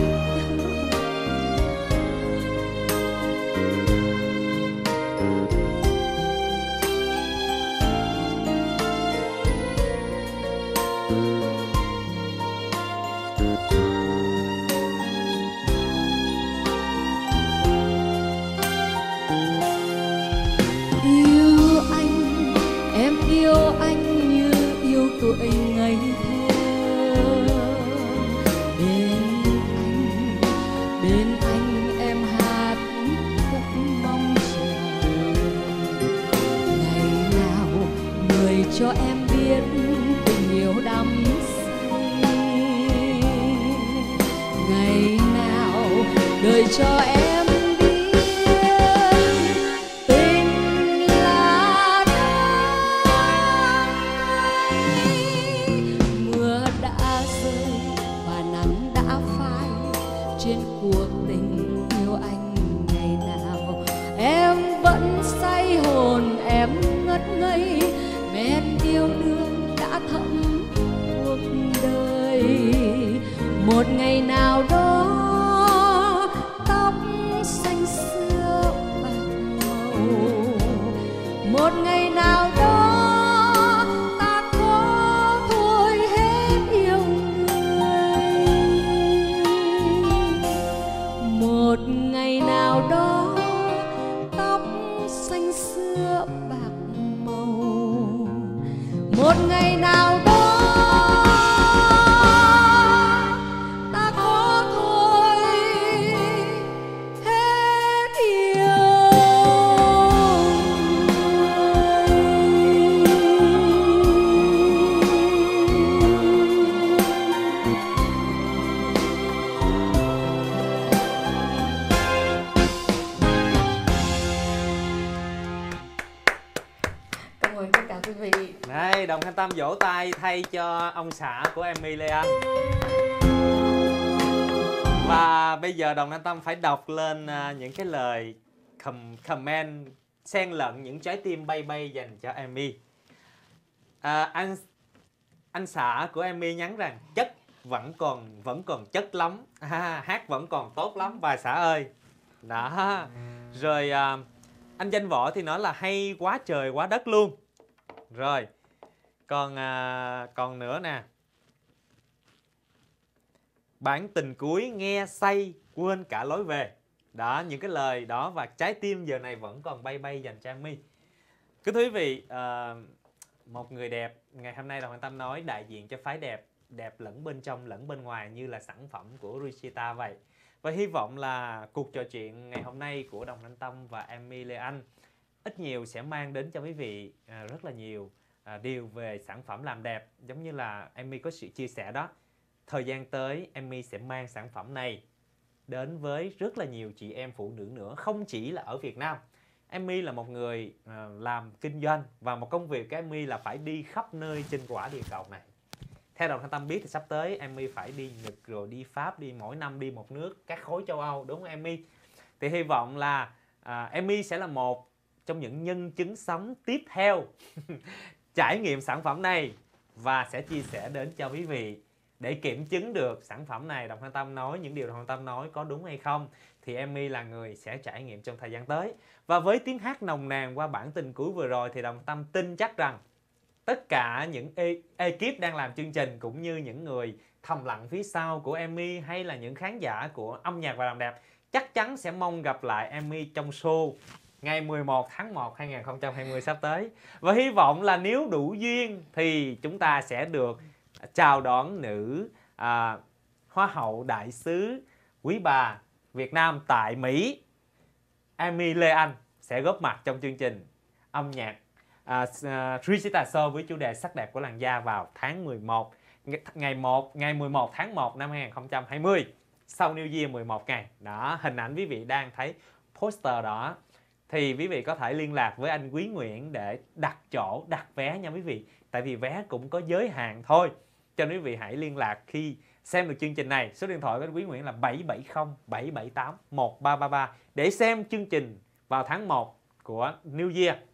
Yêu anh, em yêu anh như yêu tuổi ngây thơ. Cho em biết tình yêu đắm say. Ngày nào đời cho em biết tình là đắng cay. Mưa đã rơi và nắng đã phai trên cuộc tình yêu anh ngày nào. Em vẫn say hồn em ngất ngây, men yêu đương đã thấm cuộc đời. Một ngày nào đó tóc xanh xưa bạc màu, một ngày nào đó ta có thôi hết một ngày nào đó ta có thôi hết yêu. Cảm ơn tất cả quý vị. Đây, Đồng Thanh Tâm vỗ tay thay cho ông xã của Emmy Lê Anh. Và bây giờ Đồng Thanh Tâm phải đọc lên uh, những cái lời com comment xen lẫn những trái tim bay bay dành cho Emmy. À, anh anh xã của Emmy nhắn rằng chất vẫn còn vẫn còn chất lắm, à, hát vẫn còn tốt lắm bà xã ơi. Đó. Rồi uh, anh Danh Võ thì nói là hay quá trời quá đất luôn. Rồi. Còn à, còn nữa nè. Bản tình cuối nghe say quên cả lối về. Đó, những cái lời đó và trái tim giờ này vẫn còn bay bay dành cho Emmy. Cứ thưa quý vị, à, một người đẹp, ngày hôm nay Đồng Thanh Tâm nói đại diện cho phái đẹp, đẹp lẫn bên trong lẫn bên ngoài như là sản phẩm của Richita vậy. Và hy vọng là cuộc trò chuyện ngày hôm nay của Đồng Thanh Tâm và Emmy Lê Anh ít nhiều sẽ mang đến cho quý vị à, rất là nhiều à, điều về sản phẩm làm đẹp. Giống như là Emmy có sự chia sẻ đó, thời gian tới Emmy sẽ mang sản phẩm này đến với rất là nhiều chị em phụ nữ nữa, không chỉ là ở Việt Nam. Emmy là một người à, làm kinh doanh và một công việc của Emmy là phải đi khắp nơi trên quả địa cầu này. Theo Đồng Thanh Tâm biết thì sắp tới Emmy phải đi Nhật rồi đi Pháp, đi mỗi năm đi một nước các khối châu Âu, đúng không Emmy? Thì hy vọng là à, Emmy sẽ là một trong những nhân chứng sống tiếp theo trải nghiệm sản phẩm này và sẽ chia sẻ đến cho quý vị để kiểm chứng được sản phẩm này Đồng Thanh Tâm nói, những điều Đồng Thanh Tâm nói có đúng hay không. Thì Emmy là người sẽ trải nghiệm trong thời gian tới. Và với tiếng hát nồng nàn qua bản tình cuối vừa rồi thì Đồng Thanh Tâm tin chắc rằng tất cả những e ekip đang làm chương trình cũng như những người thầm lặng phía sau của Emmy hay là những khán giả của âm nhạc và làm đẹp chắc chắn sẽ mong gặp lại Emmy trong show ngày mười một tháng một hai nghìn không trăm hai mươi sắp tới. Và hy vọng là nếu đủ duyên thì chúng ta sẽ được chào đón nữ à, Hoa hậu đại sứ quý bà Việt Nam tại Mỹ, Emmy Lê Anh sẽ góp mặt trong chương trình âm nhạc à, uh, Richita Show với chủ đề sắc đẹp của làn da vào tháng mười một, ngày một ngày mười một tháng một năm hai nghìn không trăm hai mươi, sau New Year mười một ngày. Đó, hình ảnh quý vị đang thấy poster đó thì quý vị có thể liên lạc với anh Quý Nguyễn để đặt chỗ, đặt vé nha quý vị. Tại vì vé cũng có giới hạn thôi. Cho nên quý vị hãy liên lạc khi xem được chương trình này. Số điện thoại của anh Quý Nguyễn là bảy bảy không bảy bảy tám một ba ba ba để xem chương trình vào tháng một của New Year.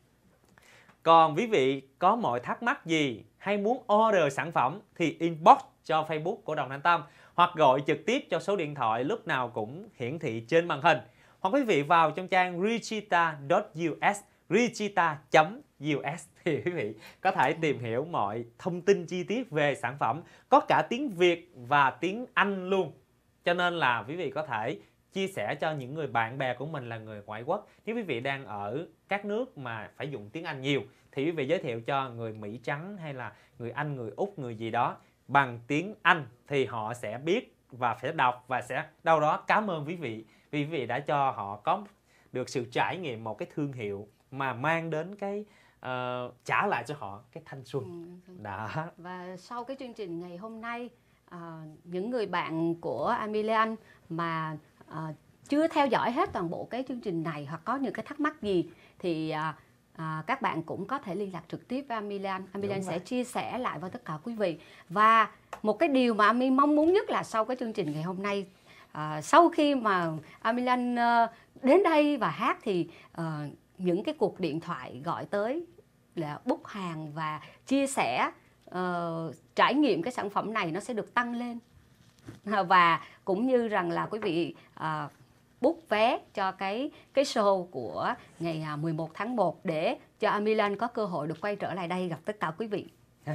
Còn quý vị có mọi thắc mắc gì hay muốn order sản phẩm thì inbox cho Facebook của Đồng Thanh Tâm hoặc gọi trực tiếp cho số điện thoại lúc nào cũng hiển thị trên màn hình. Hoặc quý vị vào trong trang richita chấm u s, richita chấm u s thì quý vị có thể tìm hiểu mọi thông tin chi tiết về sản phẩm, có cả tiếng Việt và tiếng Anh luôn. Cho nên là quý vị có thể chia sẻ cho những người bạn bè của mình là người ngoại quốc. Nếu quý vị đang ở các nước mà phải dùng tiếng Anh nhiều thì quý vị giới thiệu cho người Mỹ trắng hay là người Anh, người Úc, người gì đó bằng tiếng Anh thì họ sẽ biết và phải đọc và sẽ đâu đó cảm ơn quý vị vì quý vị đã cho họ có được sự trải nghiệm một cái thương hiệu mà mang đến cái uh, trả lại cho họ cái thanh xuân. Ừ, đó. Và sau cái chương trình ngày hôm nay, uh, những người bạn của Emmy Lê Anh mà uh, chưa theo dõi hết toàn bộ cái chương trình này hoặc có những cái thắc mắc gì thì uh, À, các bạn cũng có thể liên lạc trực tiếp với Emmy Lê Anh. Emmy Lê Anh sẽ chia sẻ lại với tất cả quý vị. Và một cái điều mà Emmy mong muốn nhất là sau cái chương trình ngày hôm nay, à, sau khi mà Emmy Lê Anh uh, đến đây và hát thì uh, những cái cuộc điện thoại gọi tới là book hàng và chia sẻ uh, trải nghiệm cái sản phẩm này nó sẽ được tăng lên. À, và cũng như rằng là quý vị uh, book vé cho cái cái show của ngày mười một tháng một để cho Emmy Lê Anh có cơ hội được quay trở lại đây gặp tất cả quý vị.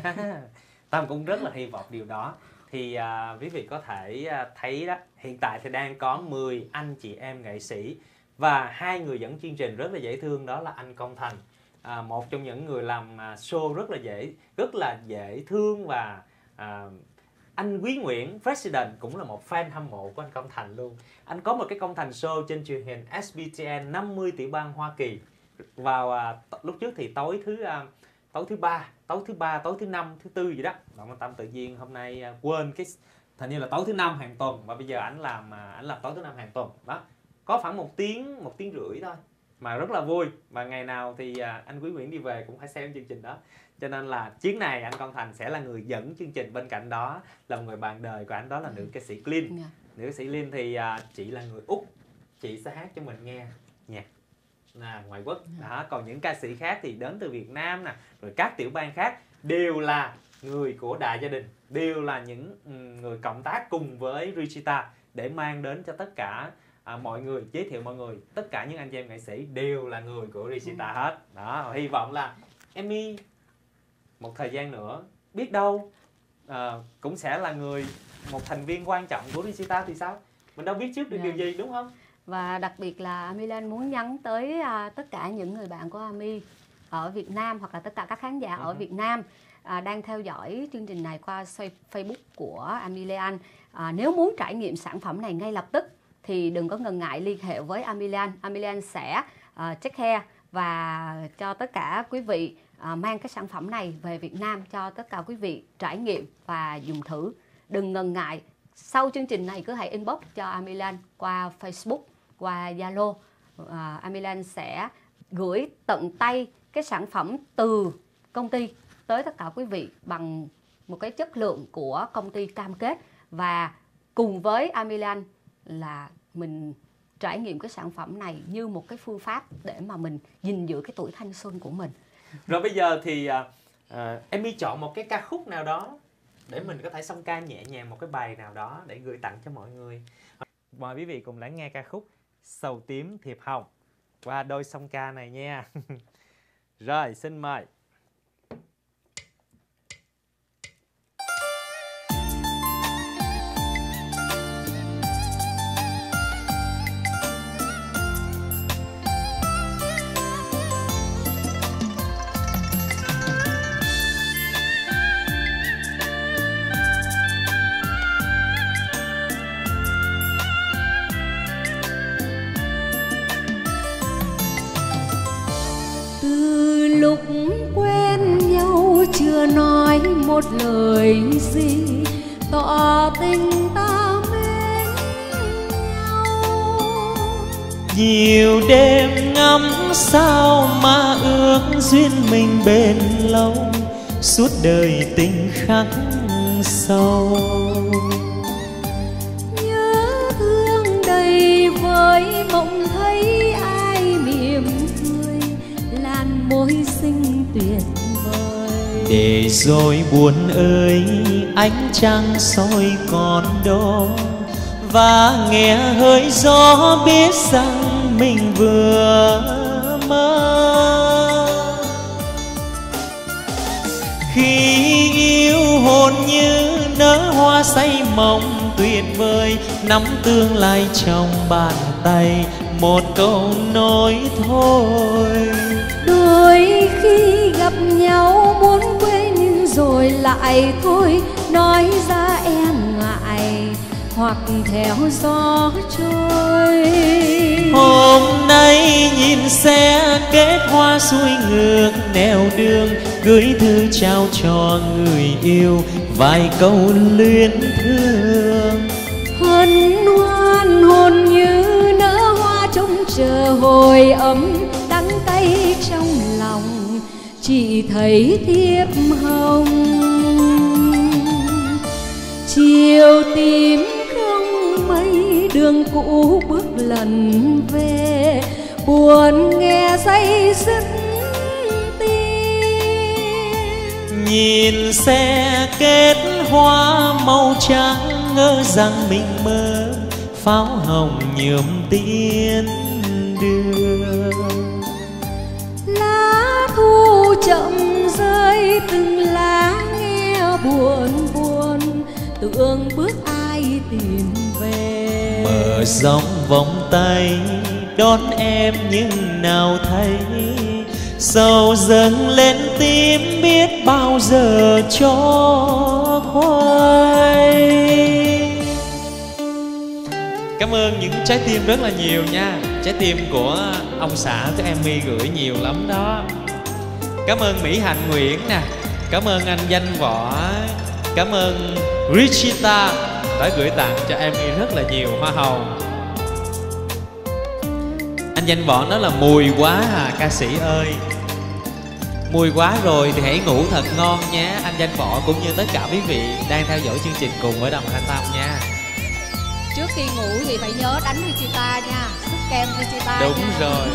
Tâm cũng rất là hy vọng điều đó. Thì uh, quý vị có thể uh, thấy đó, hiện tại thì đang có mười anh chị em nghệ sĩ và hai người dẫn chương trình rất là dễ thương, đó là anh Công Thành à, một trong những người làm à, show rất là dễ rất là dễ thương, và à, anh Quý Nguyễn President cũng là một fan hâm mộ của anh Công Thành luôn. Anh có một cái Công Thành show trên truyền hình ét bê tê en năm mươi tỷ bang Hoa Kỳ vào à, lúc trước thì tối thứ à, tối thứ ba, tối thứ ba, tối thứ năm, thứ tư gì đó. Động Văn Tâm tự nhiên hôm nay à, quên cái hình như là tối thứ năm hàng tuần, và bây giờ ảnh làm à, ảnh làm tối thứ năm hàng tuần đó. Có khoảng một tiếng một tiếng rưỡi thôi mà rất là vui, và ngày nào thì à, anh Quý Nguyễn đi về cũng phải xem chương trình đó. Cho nên là chuyến này anh Công Thành sẽ là người dẫn chương trình, bên cạnh đó là một người bạn đời của anh, đó là nữ ca sĩ Clean. Yeah. Nữ ca sĩ Clean thì à, chị là người Úc, chị sẽ hát cho mình nghe nhạc là ngoại quốc. Yeah. Đó, còn những ca sĩ khác thì đến từ Việt Nam nè, rồi các tiểu bang khác đều là người của đại gia đình, đều là những người cộng tác cùng với Richita để mang đến cho tất cả à, mọi người, giới thiệu mọi người, tất cả những anh chị em nghệ sĩ đều là người của Richita ừ. hết. Đó, hy vọng là Emmy một thời gian nữa biết đâu à, cũng sẽ là người một thành viên quan trọng của Richita thì sao? Mình đâu biết trước được yeah. điều gì, đúng không? Và đặc biệt là Ami Lan muốn nhắn tới à, tất cả những người bạn của Ami ở Việt Nam, hoặc là tất cả các khán giả uh-huh. ở Việt Nam à, đang theo dõi chương trình này qua Facebook của Ami Lan. À, nếu muốn trải nghiệm sản phẩm này ngay lập tức thì đừng có ngần ngại liên hệ với Ami Lan. Ami Lan sẽ uh, take care và cho tất cả quý vị uh, mang cái sản phẩm này về Việt Nam cho tất cả quý vị trải nghiệm và dùng thử. Đừng ngần ngại. Sau chương trình này cứ hãy inbox cho Ami Lan qua Facebook, qua Zalo. Uh, Ami Lan sẽ gửi tận tay cái sản phẩm từ công ty tới tất cả quý vị bằng một cái chất lượng của công ty cam kết, và cùng với Ami Lan là mình trải nghiệm cái sản phẩm này như một cái phương pháp để mà mình gìn giữ cái tuổi thanh xuân của mình. Rồi bây giờ thì uh, uh, Emmy chọn một cái ca khúc nào đó để mình có thể song ca nhẹ nhàng, một cái bài nào đó để gửi tặng cho mọi người. Mời quý vị cùng lắng nghe ca khúc Sầu Tím Thiệp Hồng qua đôi song ca này nha. Rồi, xin mời. Lúc quen nhau chưa nói một lời gì, tỏ tình ta mến nhau. Nhiều đêm ngắm sao mà ước duyên mình bền lâu, suốt đời tình khắc sâu. Nhớ thương đầy vơi mộng thấy ai mỉm cười, làn môi xinh tuyệt vời. Để rồi buồn ơi, ánh trăng soi còn đó, và nghe hơi gió biết rằng mình vừa mơ. Khi yêu hồn như nở hoa say mộng tuyệt vời, nắm tương lai trong bàn tay, một câu nói thôi. Đôi khi gặp nhau muốn quên nhưng rồi lại thôi, nói ra em ngại hoặc theo gió trôi. Hôm nay nhìn xe kết hoa xuôi ngược nẻo đường, gửi thư trao cho người yêu vài câu luyến thương. Hân hoan hồn như nở hoa trông chờ hồi ấm, đắng cay trong lòng chỉ thấy thiệp hồng. Chiều tím không mây, đường cũ bước lần về, buồn nghe say dứt tim. Nhìn xe kết hoa màu trắng, ngỡ rằng mình mơ pháo hồng nhuộm tiến đường. Lá thu chậm rơi từng lá nghe buồn buồn, tưởng bước ai tìm về. Mở rộng vòng tay đón em nhưng nào thấy, Sầu dâng lên tim biết bao giờ cho khoai. Cảm ơn những trái tim rất là nhiều nha. Trái tim của ông xã của Emmy gửi nhiều lắm đó. Cảm ơn Mỹ Hạnh Nguyễn nè. Cảm ơn anh Danh Võ. Cảm ơn Richita đã gửi tặng cho Emmy rất là nhiều hoa hồng. Anh Danh Võ nói là mùi quá à ca sĩ ơi. Mùi quá rồi thì hãy ngủ thật ngon nhé anh Danh Võ cũng như tất cả quý vị đang theo dõi chương trình cùng với Đồng Thanh Tâm nha. Trước khi ngủ thì phải nhớ đánh Richita nha, sức kem Richita. Đúng nha. rồi.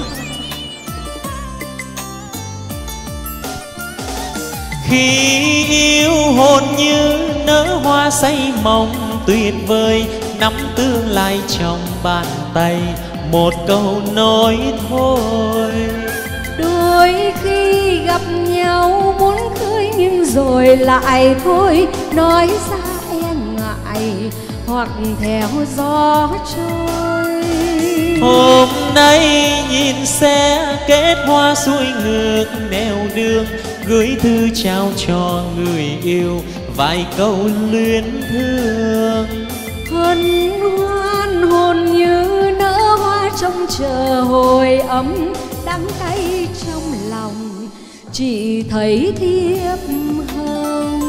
Khi yêu hồn như nở hoa say mộng tuyệt vời, nắm tương lai trong bàn tay, một câu nói thôi. Đôi khi gặp nhau muốn cưới nhưng rồi lại thôi, nói ra e ngại hoặc theo gió trôi. Hôm nay nhìn xe kết hoa xuôi ngược nẻo đường, gửi thư trao cho người yêu vài câu luyến thương. Hân hoan hồn như nở hoa trong chờ hồi ấm, đắng cay trong lòng chỉ thấy thiếp hồng.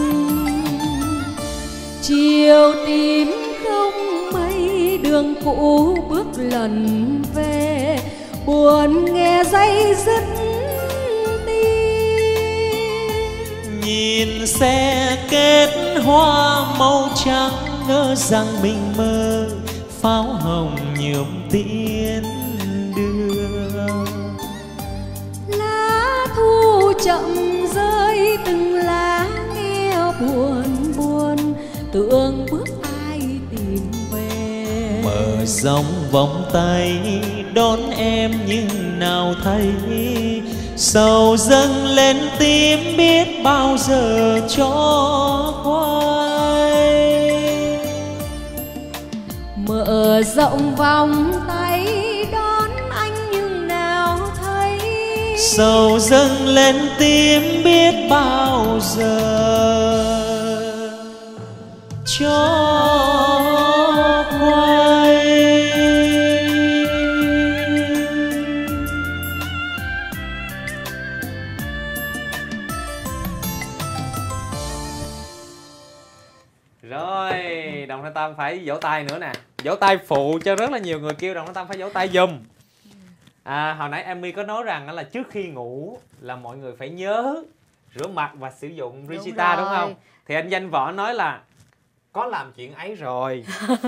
Chiều tím không mây đường cũ bước lần về, buồn nghe dây dứt tim. Nhìn xe kết hoa màu trắng, ngỡ rằng mình mơ pháo hồng nhuộm tiến đường. Lá thu chậm rơi từng lá nghe buồn buồn, tưởng bước ai tìm về. Mở rộng vòng tay đón em nhưng nào thấy, sầu dâng lên tim biết bao giờ cho khoai. Mở rộng vòng tay đón anh nhưng nào thấy, sầu dâng lên tim biết bao giờ cho khoai. Rồi, Đồng Thanh Tâm phải vỗ tay nữa nè. Vỗ tay phụ cho rất là nhiều người kêu Đồng Thanh Tâm phải vỗ tay giùm. À, hồi nãy Emmy có nói rằng là trước khi ngủ là mọi người phải nhớ rửa mặt và sử dụng Richita đúng, đúng không? Thì anh Danh Võ nói là có làm chuyện ấy rồi.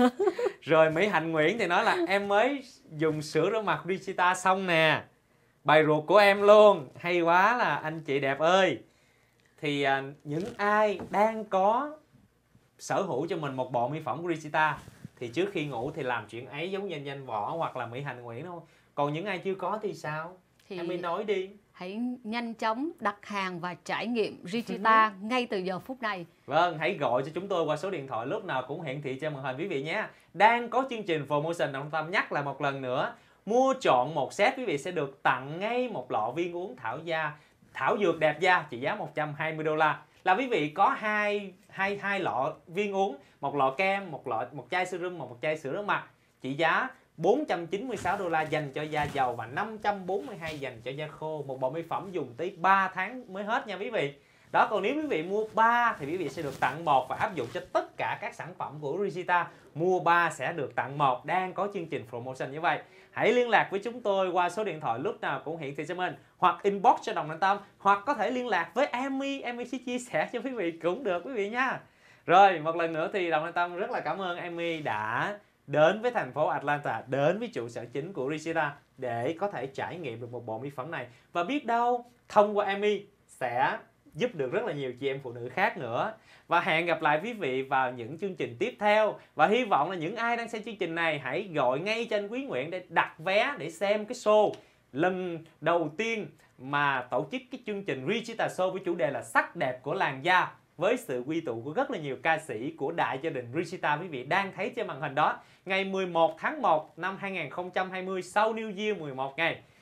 Rồi Mỹ Hạnh Nguyễn thì nói là em mới dùng sữa rửa mặt Richita xong nè. Bài ruột của em luôn. Hay quá là anh chị đẹp ơi. Thì à, những ai đang có sở hữu cho mình một bộ mỹ phẩm của Richita thì trước khi ngủ thì làm chuyện ấy giống như anh Danh Võ hoặc là Mỹ Hạnh Nguyễn thôi. Còn những ai chưa có thì sao? Thì em mới nói đi. Hãy nhanh chóng đặt hàng và trải nghiệm Richita ngay từ giờ phút này. Vâng, hãy gọi cho chúng tôi qua số điện thoại lúc nào cũng hiển thị trên màn hình quý vị nhé. Đang có chương trình promotion, Đồng Tâm nhắc lại một lần nữa. Mua chọn một set quý vị sẽ được tặng ngay một lọ viên uống thảo da, thảo dược đẹp da trị giá một trăm hai mươi đô la. Là quý vị có hai hai hai lọ viên uống, một lọ kem, một lọ một chai serum, một, một chai sữa rửa mặt trị giá bốn trăm chín mươi sáu đô la dành cho da dầu và năm trăm bốn mươi hai dành cho da khô. Một bộ mỹ phẩm dùng tới ba tháng mới hết nha quý vị. Đó, còn nếu quý vị mua ba thì quý vị sẽ được tặng một và áp dụng cho tất cả các sản phẩm của Richita. Mua ba sẽ được tặng một, đang có chương trình promotion như vậy. Hãy liên lạc với chúng tôi qua số điện thoại lúc nào cũng hiển thị cho mình, hoặc inbox cho Đồng Thanh Tâm, hoặc có thể liên lạc với Emmy, Emmy sẽ chia sẻ cho quý vị cũng được quý vị nha. Rồi, một lần nữa thì Đồng Thanh Tâm rất là cảm ơn Emmy đã đến với thành phố Atlanta, đến với trụ sở chính của Richita để có thể trải nghiệm được một bộ mỹ phẩm này. Và biết đâu thông qua Emmy sẽ giúp được rất là nhiều chị em phụ nữ khác nữa. Và hẹn gặp lại quý vị vào những chương trình tiếp theo. Và hy vọng là những ai đang xem chương trình này hãy gọi ngay cho anh Quý Nguyễn để đặt vé để xem cái show lần đầu tiên mà tổ chức cái chương trình Richita Show với chủ đề là sắc đẹp của làn da, với sự quy tụ của rất là nhiều ca sĩ của đại gia đình Richita quý vị đang thấy trên màn hình đó. Ngày mười một tháng một năm hai nghìn không trăm hai mươi, sau New Year mười một ngày.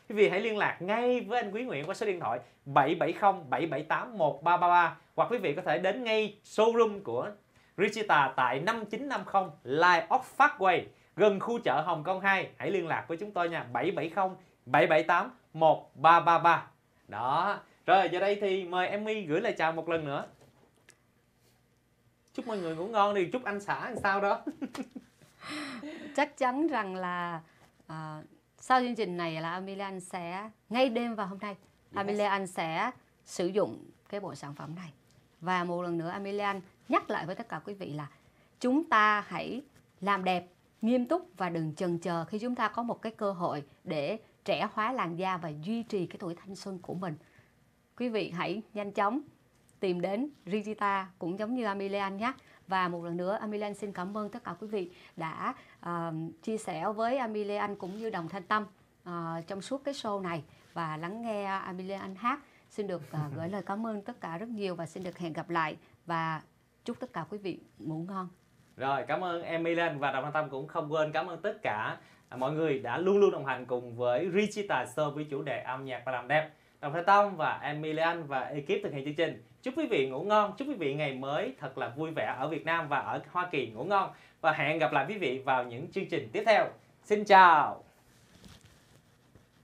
quý vị hãy liên lạc ngay với anh Quý Nguyễn qua số điện thoại bảy bảy không bảy bảy tám một ba ba ba, hoặc quý vị có thể đến ngay showroom của Richita tại năm chín năm không Light of Parkway gần khu chợ Hồng Kông hai. Hãy liên lạc với chúng tôi nha, bảy bảy không bảy bảy tám một ba ba ba. Đó. Rồi giờ đây thì mời Emmy gửi lời chào một lần nữa. Chúc mọi người ngủ ngon đi, chúc anh xã làm sao đó. Chắc chắn rằng là uh, sau chương trình này là Amelia Anh sẽ ngay đêm vào hôm nay, yes. Amelia Anh sẽ sử dụng cái bộ sản phẩm này. Và một lần nữa Amelia Anh nhắc lại với tất cả quý vị là chúng ta hãy làm đẹp, nghiêm túc và đừng chần chờ khi chúng ta có một cái cơ hội để trẻ hóa làn da và duy trì cái tuổi thanh xuân của mình. Quý vị hãy nhanh chóng tìm đến Richita cũng giống như Amelia Anh nhé. Và một lần nữa Amelia Anh xin cảm ơn tất cả quý vị đã uh, chia sẻ với Amelia Anh cũng như Đồng Thanh Tâm uh, trong suốt cái show này và lắng nghe Amelia Anh hát. Xin được uh, gửi lời cảm ơn tất cả rất nhiều và xin được hẹn gặp lại và chúc tất cả quý vị ngủ ngon. Rồi, cảm ơn Amelia Anh và Đồng Thanh Tâm cũng không quên cảm ơn tất cả mọi người đã luôn luôn đồng hành cùng với Richita Show với chủ đề âm nhạc và làm đẹp. Đồng Thanh Tâm và Amelia Anh và ekip thực hiện chương trình. Chúc quý vị ngủ ngon, chúc quý vị ngày mới thật là vui vẻ ở Việt Nam và ở Hoa Kỳ ngủ ngon. Và hẹn gặp lại quý vị vào những chương trình tiếp theo. Xin chào!